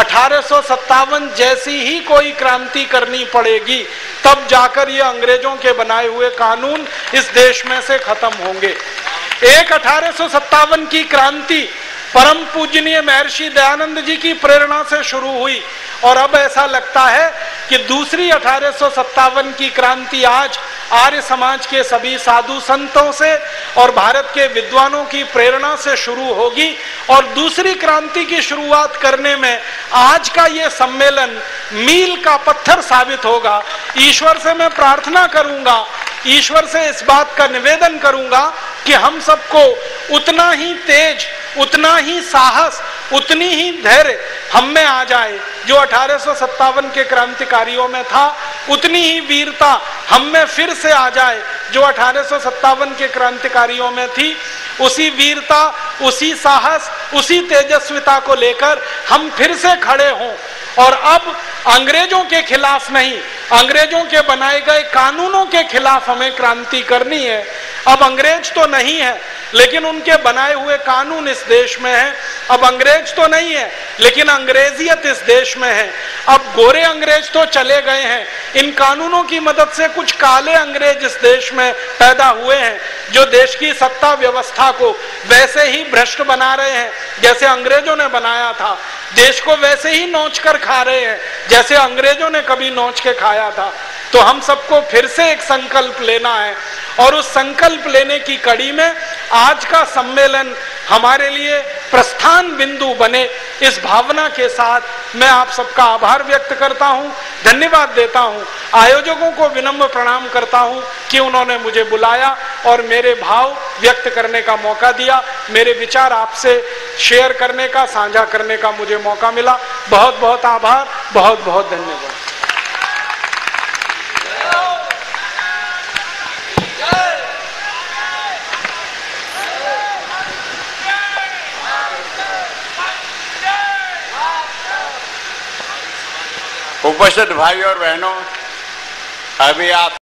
1857 जैसी ही कोई क्रांति करनी पड़ेगी, तब जाकर ये अंग्रेजों के बनाए हुए कानून इस देश में से खत्म होंगे। एक 1857 की क्रांति परम पूजनीय महर्षि दयानंद जी की प्रेरणा से शुरू हुई और अब ऐसा लगता है कि दूसरी 1857 की क्रांति आज आर्य समाज के सभी साधु संतों से और भारत के विद्वानों की प्रेरणा से शुरू होगी और दूसरी क्रांति की शुरुआत करने में आज का ये सम्मेलन मील का पत्थर साबित होगा। ईश्वर से मैं प्रार्थना करूंगा, ईश्वर से इस बात का निवेदन करूंगा कि हम सबको उतना ही तेज, उतना ही साहस, उतनी ही धैर्य हम में आ जाए जो 1857 के क्रांतिकारियों में था, उतनी ही वीरता हम में फिर से आ जाए जो 1857 के क्रांतिकारियों में थी। उसी वीरता, उसी साहस, उसी तेजस्विता को लेकर हम फिर से खड़े हों और अब अंग्रेजों के खिलाफ नहीं, अंग्रेजों के बनाए गए कानूनों के खिलाफ हमें क्रांति करनी है। अब अंग्रेज तो नहीं है लेकिन उनके बनाए हुए कानून इस देश में है। अब अंग्रेज तो नहीं है लेकिन अंग्रेजियत इस देश में है। अब गोरे अंग्रेज तो चले गए हैं, इन कानूनों की मदद से कुछ काले अंग्रेज इस देश में पैदा हुए हैं जो देश की सत्ता व्यवस्था को वैसे ही भ्रष्ट बना रहे हैं जैसे अंग्रेजों ने बनाया था, देश को वैसे ही नोच कर खा रहे हैं जैसे अंग्रेजों ने कभी नोच के खाया था। तो हम सबको फिर से एक संकल्प लेना है और उस संकल्प लेने की कड़ी में आज का सम्मेलन हमारे लिए प्रस्थान बिंदु बने, इस भावना के साथ मैं आप सबका आभार व्यक्त करता हूं, धन्यवाद देता हूं। आयोजकों को विनम्र प्रणाम करता हूं कि उन्होंने मुझे बुलाया और मेरे भाव व्यक्त करने का मौका दिया, मेरे विचार आपसे शेयर करने का, साझा करने का मुझे मौका मिला। बहुत बहुत आभार, बहुत बहुत धन्यवाद। उपस्थित भाई और बहनों, अभी आप